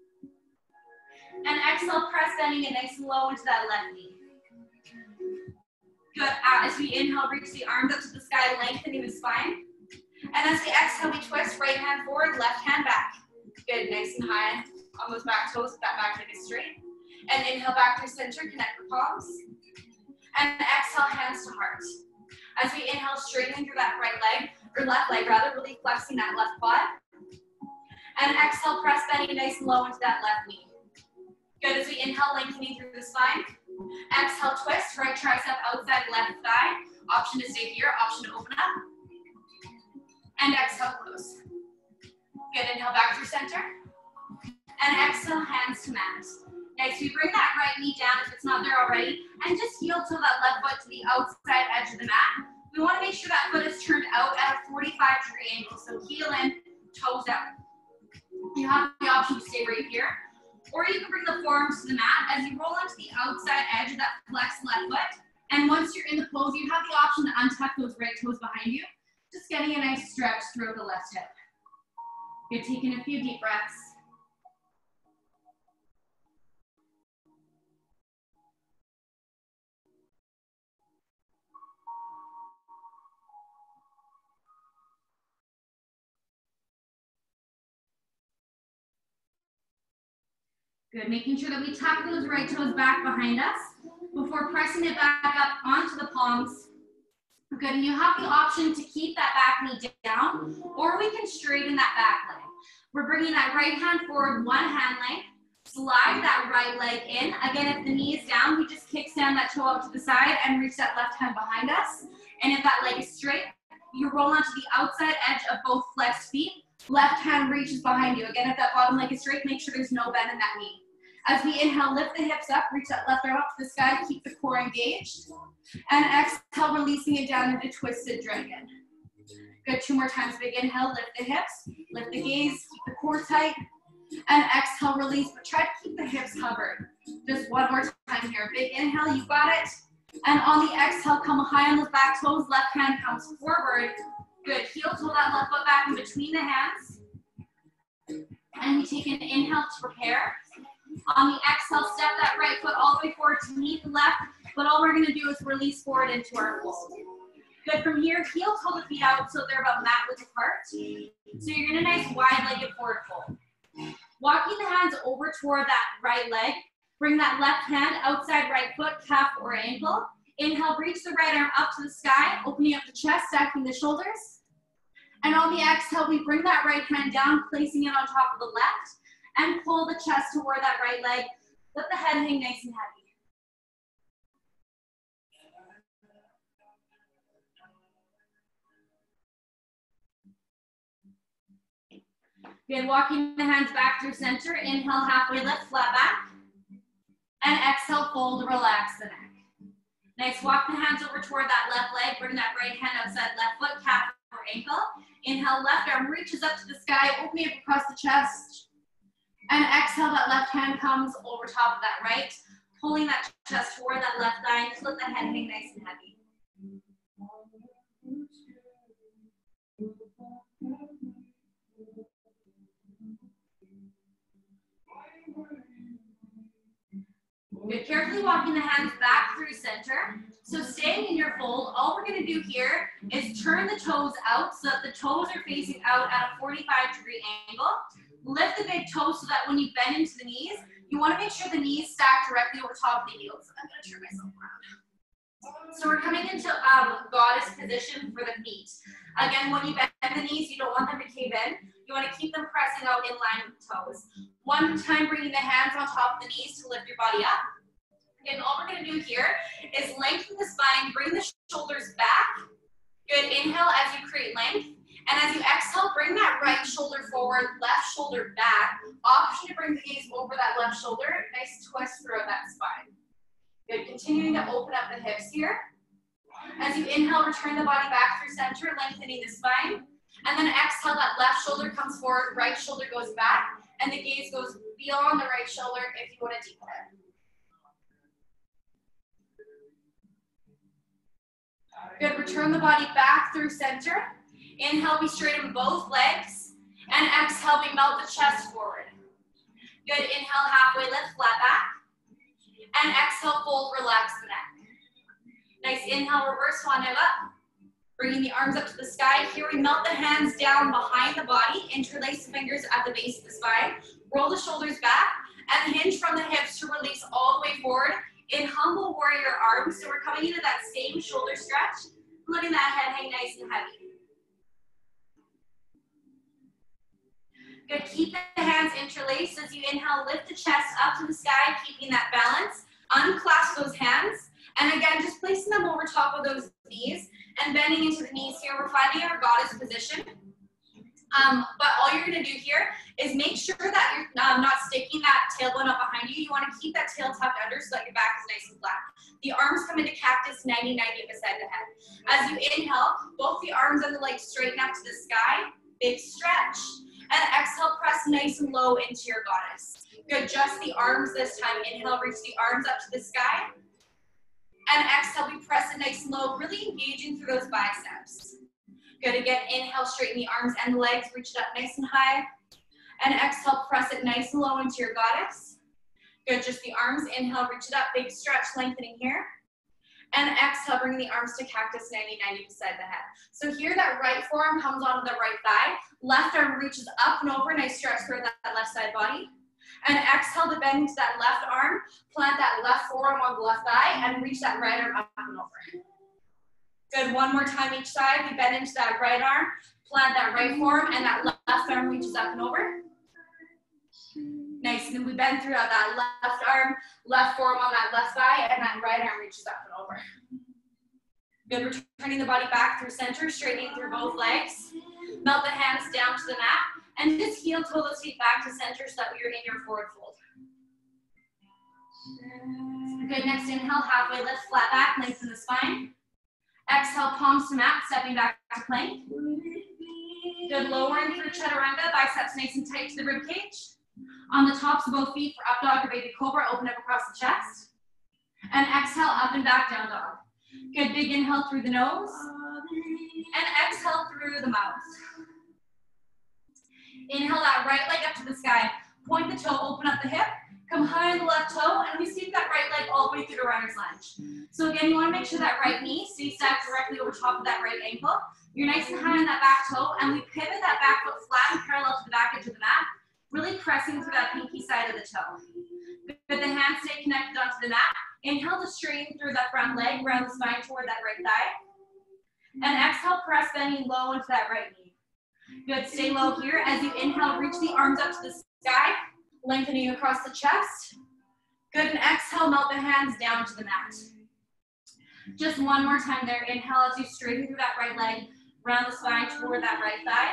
And exhale, press bending it nice and low into that left knee. Good, as we inhale, reach the arms up to the sky, lengthening the spine. And as we exhale, we twist, right hand forward, left hand back. Good, nice and high on those back toes, that back leg is straight. And inhale back through center, connect the palms. And exhale, hands to heart. As we inhale, straightening through that right leg, or left leg rather, really flexing that left quad. And exhale, press bending nice and low into that left knee. Good, as we inhale, lengthening through the spine. Exhale, twist, right tricep outside left thigh. Option to stay here, option to open up. And exhale, close. Good, inhale back through center. And exhale, hands to mat. Next, we bring that right knee down if it's not there already, and just heel to that left foot to the outside edge of the mat. We want to make sure that foot is turned out at a 45-degree angle, so heel in, toes out. You have the option to stay right here, or you can bring the forearms to the mat as you roll onto the outside edge of that flexed left foot. And once you're in the pose, you have the option to untuck those right toes behind you, just getting a nice stretch through the left hip. You're taking a few deep breaths. Good, making sure that we tuck those right toes back behind us before pressing it back up onto the palms. Good, and you have the option to keep that back knee down, or we can straighten that back leg. We're bringing that right hand forward, one hand length, slide that right leg in. Again, if the knee is down, we just kickstand that toe out to the side and reach that left hand behind us. And if that leg is straight, you roll onto the outside edge of both flexed feet. Left hand reaches behind you. Again, if that bottom leg is straight, make sure there's no bend in that knee. As we inhale, lift the hips up, reach that left arm up to the sky, keep the core engaged. And exhale, releasing it down into twisted dragon. Good, 2 more times. Big inhale, lift the hips, lift the gaze, keep the core tight. And exhale, release, but try to keep the hips covered. Just 1 more time here. Big inhale, you got it. And on the exhale, come high on those back toes, left hand comes forward. Good, heel toe that left foot back in between the hands. And we take an inhale to prepare. On the exhale, step that right foot all the way forward to meet the left, but all we're gonna do is release forward into our fold. Good, from here, heel toe the feet out so they're about mat width apart. So you're in a nice wide-legged forward fold. Walking the hands over toward that right leg, bring that left hand outside right foot, calf or ankle. Inhale, reach the right arm up to the sky, opening up the chest, stacking the shoulders. And on the exhale, we bring that right hand down, placing it on top of the left, and pull the chest toward that right leg. Let the head hang nice and heavy. Good, walking the hands back through center. Inhale, halfway lift, flat back. And exhale, fold, relax the neck. Next, walk the hands over toward that left leg. Bring that right hand outside left foot, calf or ankle. Inhale, left arm reaches up to the sky, opening up across the chest. And exhale, that left hand comes over top of that right, pulling that chest toward that left thigh, and just let the head hang nice and heavy. Good, carefully walking the hands back through center. So staying in your fold, all we're gonna do here is turn the toes out so that the toes are facing out at a 45-degree angle. Lift the big toes so that when you bend into the knees, you wanna make sure the knees stack directly over top of the heels. I'm gonna turn myself around. So we're coming into goddess position for the feet. Again, when you bend the knees, you don't want them to cave in. You wanna keep them pressing out in line with the toes. One time, bringing the hands on top of the knees to lift your body up. And all we're gonna do here is lengthen the spine, bring the shoulders back. Good, inhale as you create length. And as you exhale, bring that right shoulder forward, left shoulder back. Option to bring the gaze over that left shoulder. Nice twist throughout that spine. Good, continuing to open up the hips here. As you inhale, return the body back through center, lengthening the spine. And then exhale, that left shoulder comes forward, right shoulder goes back. and the gaze goes beyond the right shoulder if you want to deepen it. Good, return the body back through center. Inhale, we straighten both legs, and exhale, we melt the chest forward. Good, inhale, halfway lift, flat back, and exhale, fold, relax the neck. Nice, inhale, reverse swan dive up. Bringing the arms up to the sky. Here we melt the hands down behind the body, interlace the fingers at the base of the spine, roll the shoulders back, and hinge from the hips to release all the way forward in humble warrior arms. So we're coming into that same shoulder stretch, letting that head hang nice and heavy. Good, keep the hands interlaced. As you inhale, lift the chest up to the sky, keeping that balance. Unclasp those hands. And again, just placing them over top of those knees and bending into the knees here. We're finding our goddess position. But all you're gonna do here is make sure that you're not sticking that tailbone up behind you. You wanna keep that tail tucked under so that your back is nice and flat. The arms come into cactus 90-90 beside the head. As you inhale, both the arms and the legs straighten up to the sky, big stretch. And exhale, press nice and low into your goddess. Good, just the arms this time. Inhale, reach the arms up to the sky. And exhale, we press it nice and low, really engaging through those biceps. Good, again, inhale, straighten the arms and the legs, reach it up nice and high. And exhale, press it nice and low into your goddess. Good, just the arms, inhale, reach it up, big stretch, lengthening here. And exhale, bring the arms to cactus 90-90 beside the head. So here, that right forearm comes onto the right thigh. Left arm reaches up and over, nice stretch through that left side body. And exhale to bend into that left arm, plant that left forearm on the left thigh, and reach that right arm up and over. Good, one more time each side. We bend into that right arm, plant that right forearm, and that left arm reaches up and over. Nice, and then we bend through that left arm, left forearm on that left thigh, and that right arm reaches up and over. Good, returning the body back through center, straightening through both legs. Melt the hands down to the mat, and just heel toe those feet back to center so that you're in your forward fold. Good, next inhale, halfway lift, flat back, lengthen the spine. Exhale, palms to mat, stepping back to plank. Good, lowering through chaturanga, biceps nice and tight to the rib cage. On the tops of both feet for up dog or baby cobra, open up across the chest. And exhale, up and back, down dog. Good, big inhale through the nose. And exhale through the mouth. Inhale that right leg up to the sky. Point the toe, open up the hip. Come high on the left toe, and we sweep that right leg all the way through to runner's lunge. So again, you want to make sure that right knee stays stacked directly over top of that right ankle. You're nice and high on that back toe, and we pivot that back foot flat and parallel to the back edge of the mat, really pressing through that pinky side of the toe. Good, the hands stay connected onto the mat. Inhale to straighten through that front leg, round the spine toward that right thigh. And exhale, press bending low into that right knee. Good, stay low here. As you inhale, reach the arms up to the sky, lengthening across the chest. Good, and exhale, melt the hands down to the mat. Just one more time there. Inhale as you straighten through that right leg, round the spine toward that right thigh.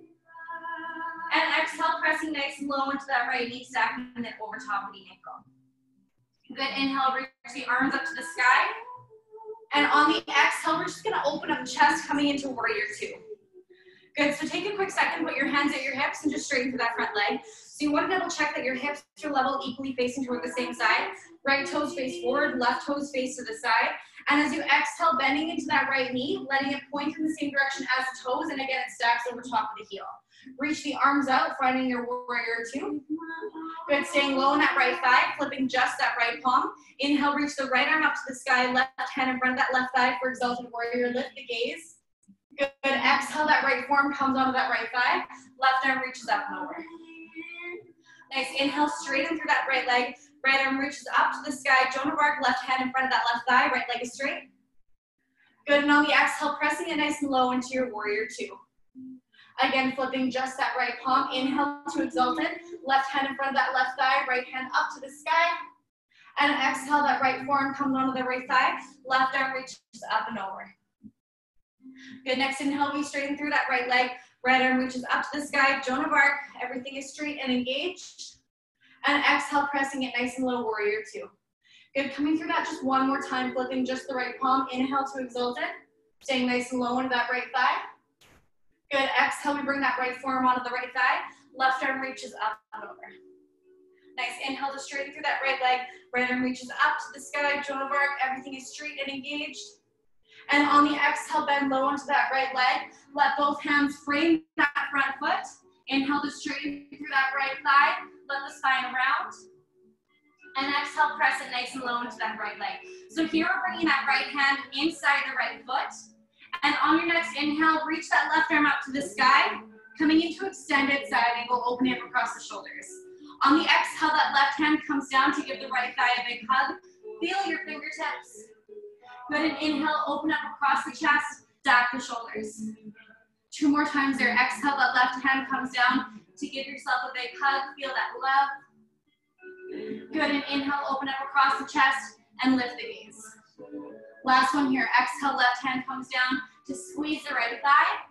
And exhale, pressing nice and low into that right knee, stacking it over top of the ankle. Good, inhale, reach the arms up to the sky. And on the exhale, we're just gonna open up chest, coming into warrior two. Good, so take a quick second, put your hands at your hips and just straighten through that front leg. So you wanna double check that your hips are level, equally facing toward the same side. Right toes face forward, left toes face to the side. And as you exhale, bending into that right knee, letting it point in the same direction as the toes, and again, it stacks over top of the heel. Reach the arms out, finding your warrior two. Good, staying low in that right thigh, flipping just that right palm. Inhale, reach the right arm up to the sky, left hand in front of that left thigh for exalted warrior, lift the gaze. Good, exhale, that right forearm comes onto that right thigh, left arm reaches up and over. Nice, inhale, straighten through that right leg, right arm reaches up to the sky, Joan of Arc, left hand in front of that left thigh, right leg is straight. Good, and on the exhale, pressing it nice and low into your warrior two. Again, flipping just that right palm, inhale to exalted, left hand in front of that left thigh, right hand up to the sky. And exhale, that right forearm comes onto the right thigh, left arm reaches up and over. Good, next inhale, we straighten through that right leg, right arm reaches up to the sky, Joan of Arc, everything is straight and engaged. And exhale, pressing it nice and low, warrior two. Good, coming through that just one more time, flipping just the right palm, inhale to exalted, staying nice and low into that right thigh. Good, exhale, we bring that right forearm onto the right thigh, Left arm reaches up and over. Nice, inhale to straighten through that right leg. Right arm reaches up to the sky, Joan of Arc, everything is straight and engaged. And on the exhale, bend low into that right leg. Let both hands frame that front foot. Inhale to straighten through that right thigh. Let the spine round. And exhale, press it nice and low into that right leg. So here we're bringing that right hand inside the right foot. And on your next inhale, reach that left arm up to the sky. Coming into extended side angle, opening up across the shoulders. On the exhale, that left hand comes down to give the right thigh a big hug. Feel your fingertips. Good, and inhale, open up across the chest, stack the shoulders. 2 more times there. Exhale, that left hand comes down to give yourself a big hug. Feel that love. Good, and inhale, open up across the chest and lift the gaze. Last one here. Exhale, left hand comes down to squeeze the right thigh.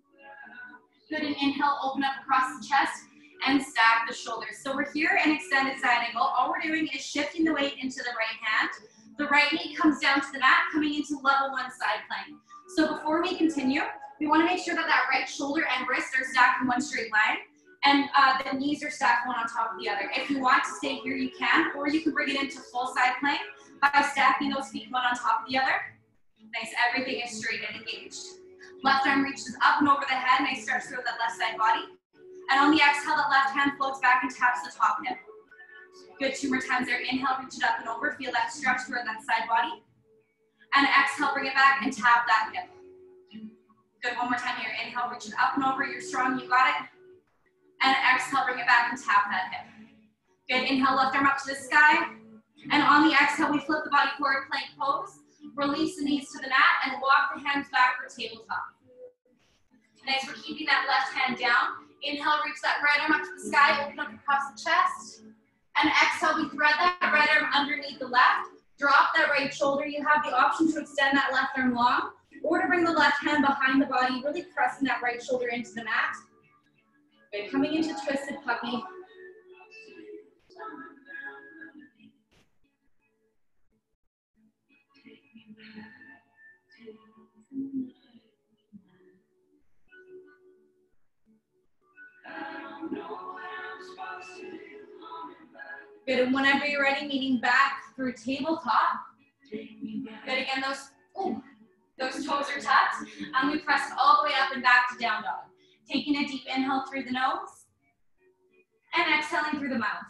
Good, and inhale, open up across the chest and stack the shoulders. So we're here in extended side angle. All we're doing is shifting the weight into the right hand. The right knee comes down to the mat, coming into level 1 side plank. So before we continue, we want to make sure that that right shoulder and wrist are stacked in one straight line, and the knees are stacked one on top of the other. If you want to stay here, you can, or you can bring it into full side plank by stacking those feet one on top of the other. Nice, everything is straight and engaged. Left arm reaches up and over the head, nice stretch through that left side body. And on the exhale, that left hand floats back and taps the top hip. Good, 2 more times there. Inhale, reach it up and over. Feel that stretch through that side body. And exhale, bring it back and tap that hip. Good, 1 more time here. Inhale, reach it up and over. You're strong, you got it. And exhale, bring it back and tap that hip. Good, inhale, left arm up to the sky. And on the exhale, we flip the body forward, plank pose. Release the knees to the mat and walk the hands back for tabletop. Nice, we're keeping that left hand down. Inhale, reach that right arm up to the sky, open up across the chest. And exhale, we thread that right arm underneath the left. Drop that right shoulder. You have the option to extend that left arm long or to bring the left hand behind the body, really pressing that right shoulder into the mat. Good, coming into twisted puppy. Good, and whenever you're ready, meeting back through tabletop. Good, again, those toes are tucked, and we press all the way up and back to down dog. Taking a deep inhale through the nose, and exhaling through the mouth.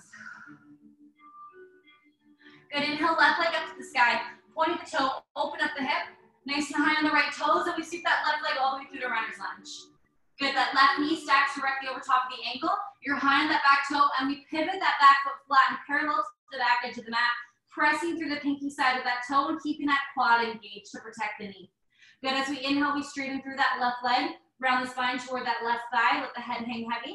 Good, inhale, left leg up to the sky, point the toe, open up the hip, nice and high on the right toes, and we sweep that left leg all the way through to runner's lunge. Good, that left knee stacks directly over top of the ankle. You're high on that back toe, and we pivot that back foot flat and parallel to the back edge of the mat, pressing through the pinky side of that toe and keeping that quad engaged to protect the knee. Good, as we inhale, we straighten through that left leg, round the spine toward that left thigh, let the head hang heavy.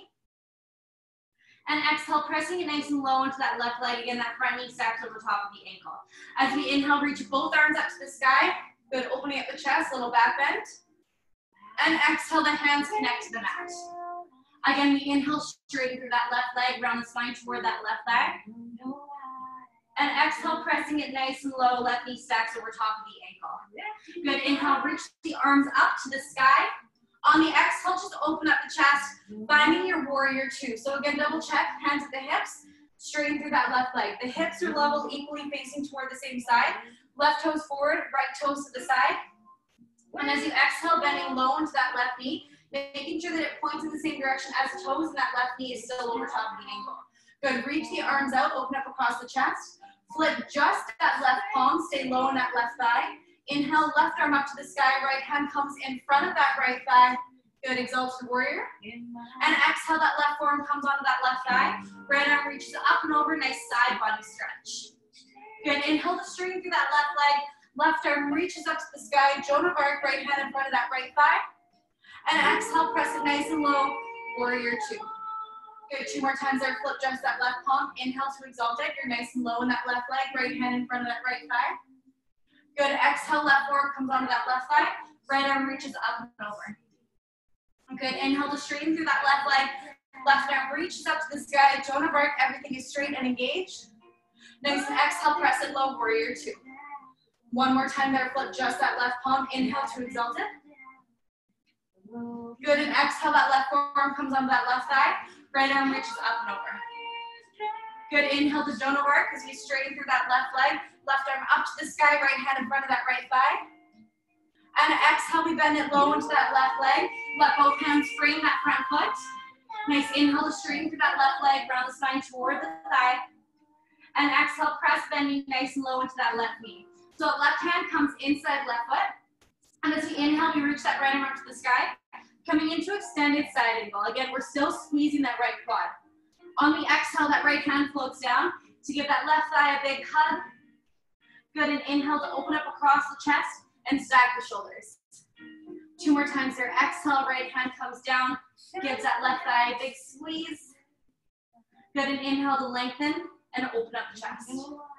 And exhale, pressing it nice and low into that left leg. Again, that front knee stacks over top of the ankle. As we inhale, reach both arms up to the sky. Good, opening up the chest, little back bend. And exhale, the hands connect to the mat. Again, we inhale, straighten through that left leg, round the spine toward that left thigh. And exhale, pressing it nice and low, left knee stacks over top of the ankle. Good, inhale, reach the arms up to the sky. On the exhale, just open up the chest, finding your warrior 2. So again, double check, hands at the hips, straighten through that left leg. The hips are level, equally facing toward the same side. Left toes forward, right toes to the side. And as you exhale, bending low into that left knee, making sure that it points in the same direction as the toes and that left knee is still over top of the ankle. Good, reach the arms out, open up across the chest. Flip just that left palm, stay low on that left thigh. Inhale, left arm up to the sky, right hand comes in front of that right thigh. Good, exalted warrior. And exhale, that left forearm comes onto that left thigh. Right arm reaches up and over, nice side body stretch. Good, inhale to straighten through that left leg. Left arm reaches up to the sky, Joan of Arc, right hand in front of that right thigh. And exhale, press it nice and low, warrior 2. Good, 2 more times there, flip just that left palm. Inhale to exalt it, you're nice and low in that left leg, right hand in front of that right thigh. Good, exhale, left forearm comes onto that left thigh. Right arm reaches up and over. Good, inhale to straighten through that left leg. Left arm reaches up to the sky, Joan of Arc, everything is straight and engaged. Nice, and exhale, press it low, warrior 2. 1 more time there, flip just that left palm. Inhale to exalt it. Good, and exhale, that left forearm comes onto that left thigh. Right arm reaches up and over. Good, inhale to donut work as we straighten through that left leg. Left arm up to the sky, right hand in front of that right thigh. And exhale, we bend it low into that left leg. Let both hands frame that front foot. Nice inhale to straighten through that left leg, round the spine toward the thigh. And exhale, press bending nice and low into that left knee. So left hand comes inside left foot. And as we inhale, we reach that right arm up to the sky. Coming into extended side angle. Again, we're still squeezing that right quad. On the exhale, that right hand floats down to give that left thigh a big hug. Good, and inhale to open up across the chest and stack the shoulders. 2 more times there. Exhale, right hand comes down, gives that left thigh a big squeeze. Good, and inhale to lengthen and open up the chest.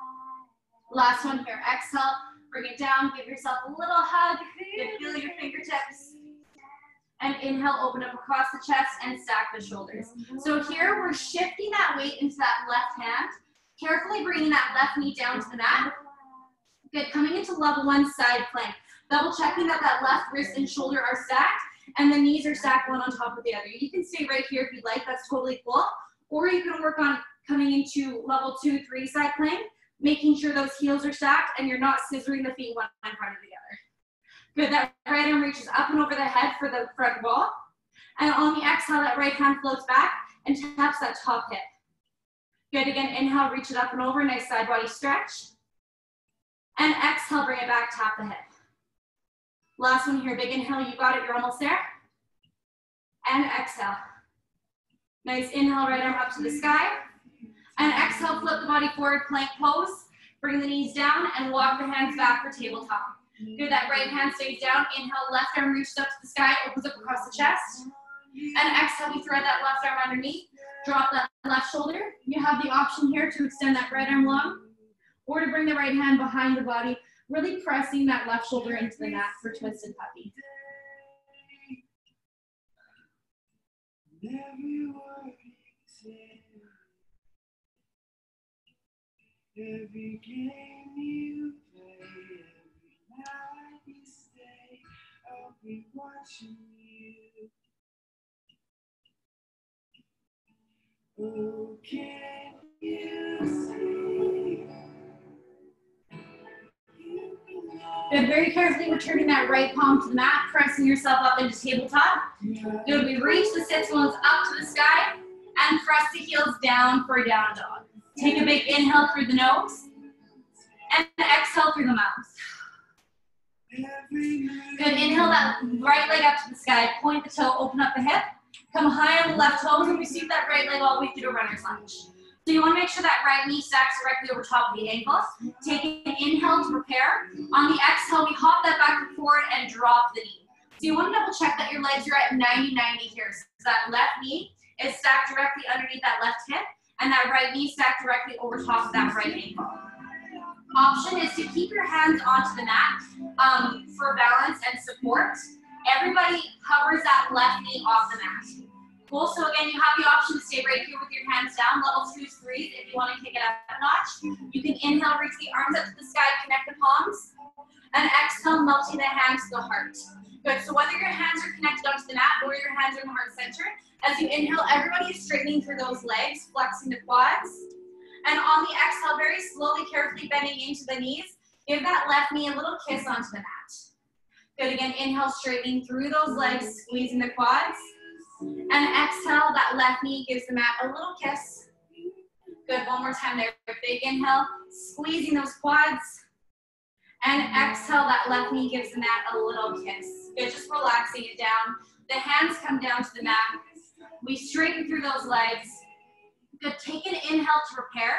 Last one here. Exhale, bring it down, give yourself a little hug. Good, feel your fingertips. And inhale, open up across the chest and stack the shoulders. So here we're shifting that weight into that left hand, carefully bringing that left knee down to the mat. Good, coming into level 1 side plank. Double checking that that left wrist and shoulder are stacked and the knees are stacked one on top of the other. You can stay right here if you'd like, that's totally cool. Or you can work on coming into level 2, 3 side plank, making sure those heels are stacked and you're not scissoring the feet one in front of the other. Good, that right arm reaches up and over the head for the front wall. And on the exhale, that right hand floats back and taps that top hip. Good, again, inhale, reach it up and over, nice side body stretch. And exhale, bring it back, tap the hip. Last one here, big inhale, you got it, you're almost there. And exhale. Nice inhale, right arm up to the sky. And exhale, flip the body forward, plank pose. Bring the knees down and walk the hands back for tabletop. Good, that right hand stays down. Inhale, left arm reaches up to the sky, opens up across the chest. And exhale, we thread that left arm underneath. Drop that left shoulder. You have the option here to extend that right arm long or to bring the right hand behind the body, really pressing that left shoulder into the mat for twisted puppy. Every game you play, every night you stay, I'll be watching you. Oh, can you see? Good, very carefully returning that right palm to the mat, pressing yourself up into tabletop. Good, we reach the sits bones up to the sky and press the heels down for a down dog. Take a big inhale through the nose and exhale through the mouth. Good, inhale that right leg up to the sky, point the toe, open up the hip, come high on the left toes and we sweep that right leg all the way through to runner's lunge. So you want to make sure that right knee stacks directly over top of the ankle. Take an inhale to prepare. On the exhale, we hop that back and forward and drop the knee. So you want to double check that your legs are at 90-90 here. So that left knee is stacked directly underneath that left hip and that right knee stacked directly over top of that right ankle. Option is to keep your hands onto the mat for balance and support. Everybody hovers that left knee off the mat. Cool, so again, you have the option to stay right here with your hands down, level 2s, 3s, if you want to kick it up a notch. You can inhale, reach the arms up to the sky, connect the palms, and exhale, melting the hands to the heart. Good, so whether your hands are connected onto the mat or your hands are in the heart center, as you inhale, everybody is straightening through those legs, flexing the quads. And on the exhale, very slowly, carefully bending into the knees, give that left knee a little kiss onto the mat. Good, again, inhale, straightening through those legs, squeezing the quads. And exhale, that left knee gives the mat a little kiss. Good, one more time there. Big inhale, squeezing those quads. And exhale, that left knee gives the mat a little kiss. Good, just relaxing it down. The hands come down to the mat. We straighten through those legs. Good, take an inhale to prepare.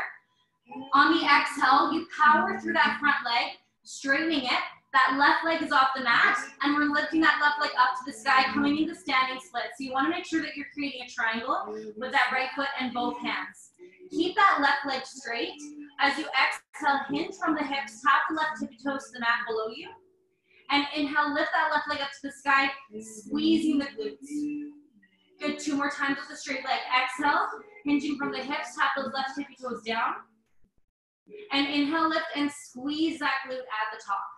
On the exhale, you power through that front leg, straightening it. That left leg is off the mat, and we're lifting that left leg up to the sky, coming into standing split. So you want to make sure that you're creating a triangle with that right foot and both hands. Keep that left leg straight. As you exhale, hinge from the hips, tap the left tippy toes to the mat below you. And inhale, lift that left leg up to the sky, squeezing the glutes. Good, 2 more times with the straight leg. Exhale, hinging from the hips, tap those left tippy toes down. And inhale, lift and squeeze that glute at the top.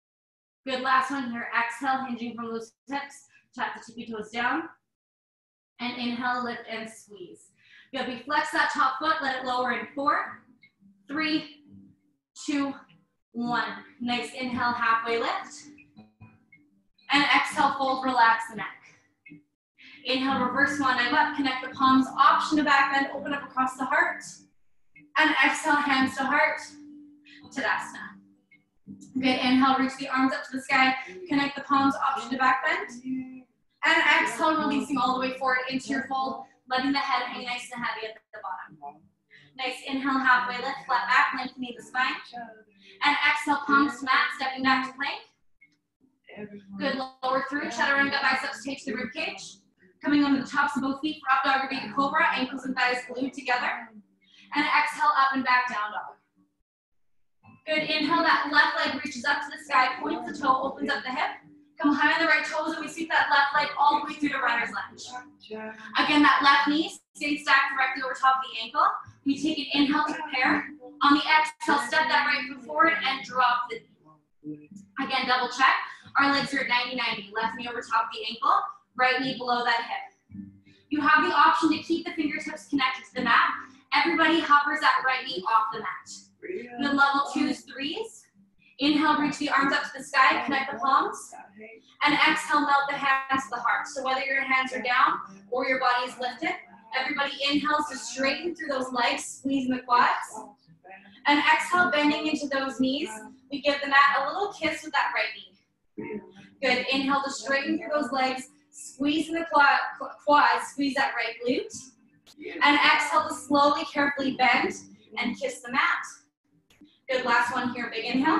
Good, last one here. Exhale, hinging from those hips, tap the tippy toes down. And inhale, lift and squeeze. Good, we flex that top foot, let it lower in 4, 3, 2, 1. Nice inhale, halfway lift. And exhale, fold, relax the neck. Inhale, reverse swan dive up, connect the palms, option to back bend, open up across the heart. And exhale, hands to heart, Tadasana. Good, inhale, reach the arms up to the sky, connect the palms, option to back bend. And exhale, releasing all the way forward into your fold, letting the head hang nice and heavy at the bottom. Nice inhale, halfway lift, flat back, lengthening the spine. And exhale, palms to mat, stepping back to plank. Good, lower through, chaturanga, biceps take to the rib cage. Coming onto the tops of both feet for up dog or baby cobra, ankles and thighs glued together. And exhale, up and back, down dog. Good, inhale, that left leg reaches up to the sky, points the toe, opens up the hip. Come high on the right toes, and we sweep that left leg all the way through to runner's lunge. Again, that left knee stays stacked directly over top of the ankle. We take an inhale to prepare. On the exhale, step that right foot forward and drop the knee. Again, double check. Our legs are at 90-90. Left knee over top of the ankle, right knee below that hip. You have the option to keep the fingertips connected to the mat. Everybody hovers that right knee off the mat. Good, level 2s, 3s. Inhale, reach the arms up to the sky, connect the palms. And exhale, melt the hands to the heart. So whether your hands are down or your body is lifted, everybody inhales to straighten through those legs, squeezing the quads. And exhale, bending into those knees. We give the mat a little kiss with that right knee. Good, inhale to straighten through those legs, squeezing the quads, squeeze that right glute. And exhale to slowly, carefully bend and kiss the mat. Good, last one here, big inhale.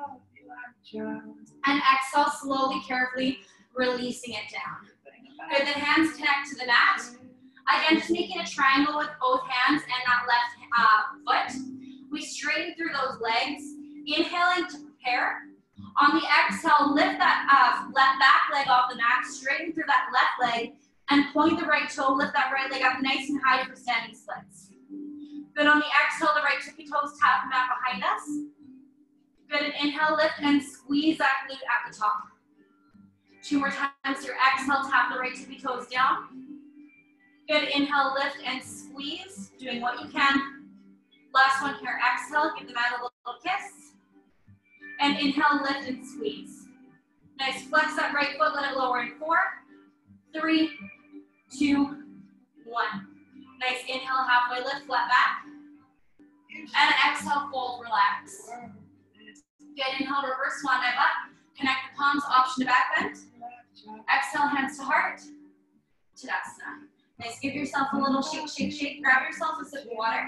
And exhale, slowly, carefully, releasing it down. Good, the hands connect to the mat. Again, just making a triangle with both hands and that left foot. We straighten through those legs, inhaling to prepare. On the exhale, lift that left back leg off the mat, straighten through that left leg, and point the right toe, lift that right leg up nice and high for standing splits. Good, on the exhale, the right tippy toes tap the mat behind us. Good, and inhale, lift and squeeze that glute at the top. 2 more times, your exhale, tap the right tippy toes down. Good, inhale, lift and squeeze, doing what you can. Last one here, exhale, give the mat a little kiss. And inhale, lift and squeeze. Nice, flex that right foot, let it lower in 4, 3, 2, 1. Nice, inhale, halfway lift, flat back. And exhale, fold, relax. Good, inhale, reverse swan dive up. Connect the palms, option to back bend. Exhale, hands to heart. Tadasana. Nice, give yourself a little shake, shake, shake. Grab yourself a sip of water.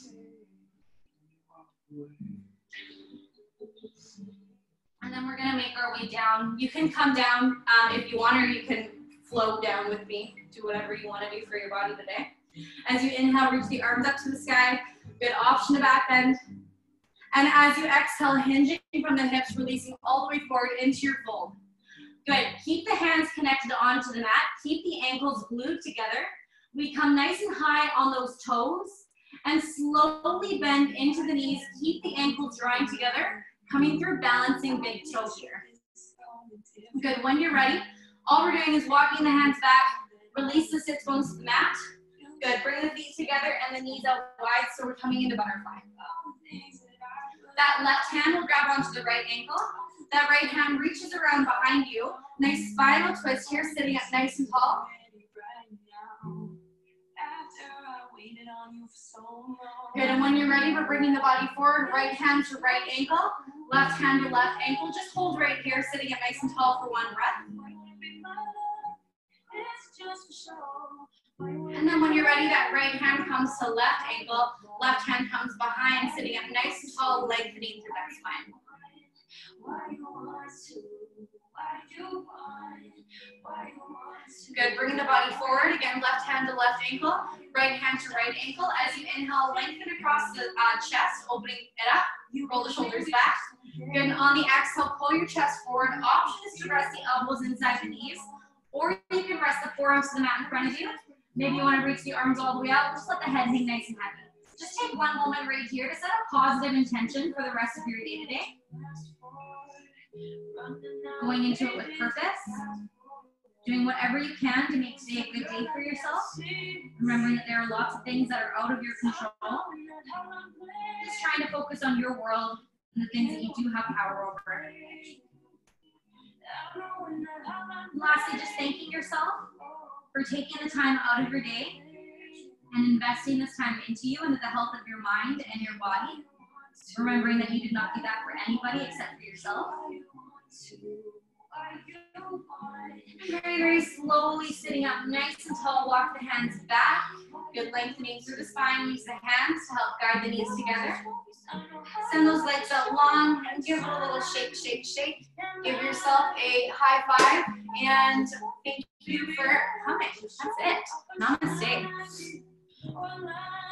And then we're gonna make our way down. You can come down if you want, or you can float down with me. Do whatever you wanna do for your body today. As you inhale, reach the arms up to the sky. Good, option to back bend. And as you exhale, hinging from the hips, releasing all the way forward into your fold. Good, keep the hands connected onto the mat. Keep the ankles glued together. We come nice and high on those toes and slowly bend into the knees. Keep the ankles drawing together, coming through balancing big toe here. Good, when you're ready, all we're doing is walking the hands back, release the sits bones to the mat. Good, bring the feet together and the knees out wide, so we're coming into butterfly. That left hand will grab onto the right ankle. That right hand reaches around behind you. Nice spinal twist here, sitting up nice and tall. Good, and when you're ready, we're bringing the body forward, right hand to right ankle, left hand to left ankle. Just hold right here, sitting up nice and tall for 1 breath. And then when you're ready, that right hand comes to left ankle, left hand comes behind, sitting up nice and tall, lengthening through that spine. Good, bringing the body forward, again, left hand to left ankle, right hand to right ankle. As you inhale, lengthen across the chest, opening it up, you roll the shoulders back. Good, and on the exhale, pull your chest forward. Option is to rest the elbows inside the knees, or you can rest the forearms to the mat in front of you. Maybe you want to reach the arms all the way out. Just let the head hang nice and heavy. Just take one moment right here to set a positive intention for the rest of your day today. Going into it with purpose. Doing whatever you can to make today a good day for yourself. Remembering that there are lots of things that are out of your control. Just trying to focus on your world and the things that you do have power over. And lastly, just thanking yourself for taking the time out of your day and investing this time into you and into the health of your mind and your body. Remembering that you did not do that for anybody except for yourself. Very, very slowly sitting up nice and tall, walk the hands back. Good lengthening through the spine. Use the hands to help guide the knees together. Send those legs out long and give it a little shake, shake, shake. Give yourself a high five and thank you for coming. That's it. Namaste.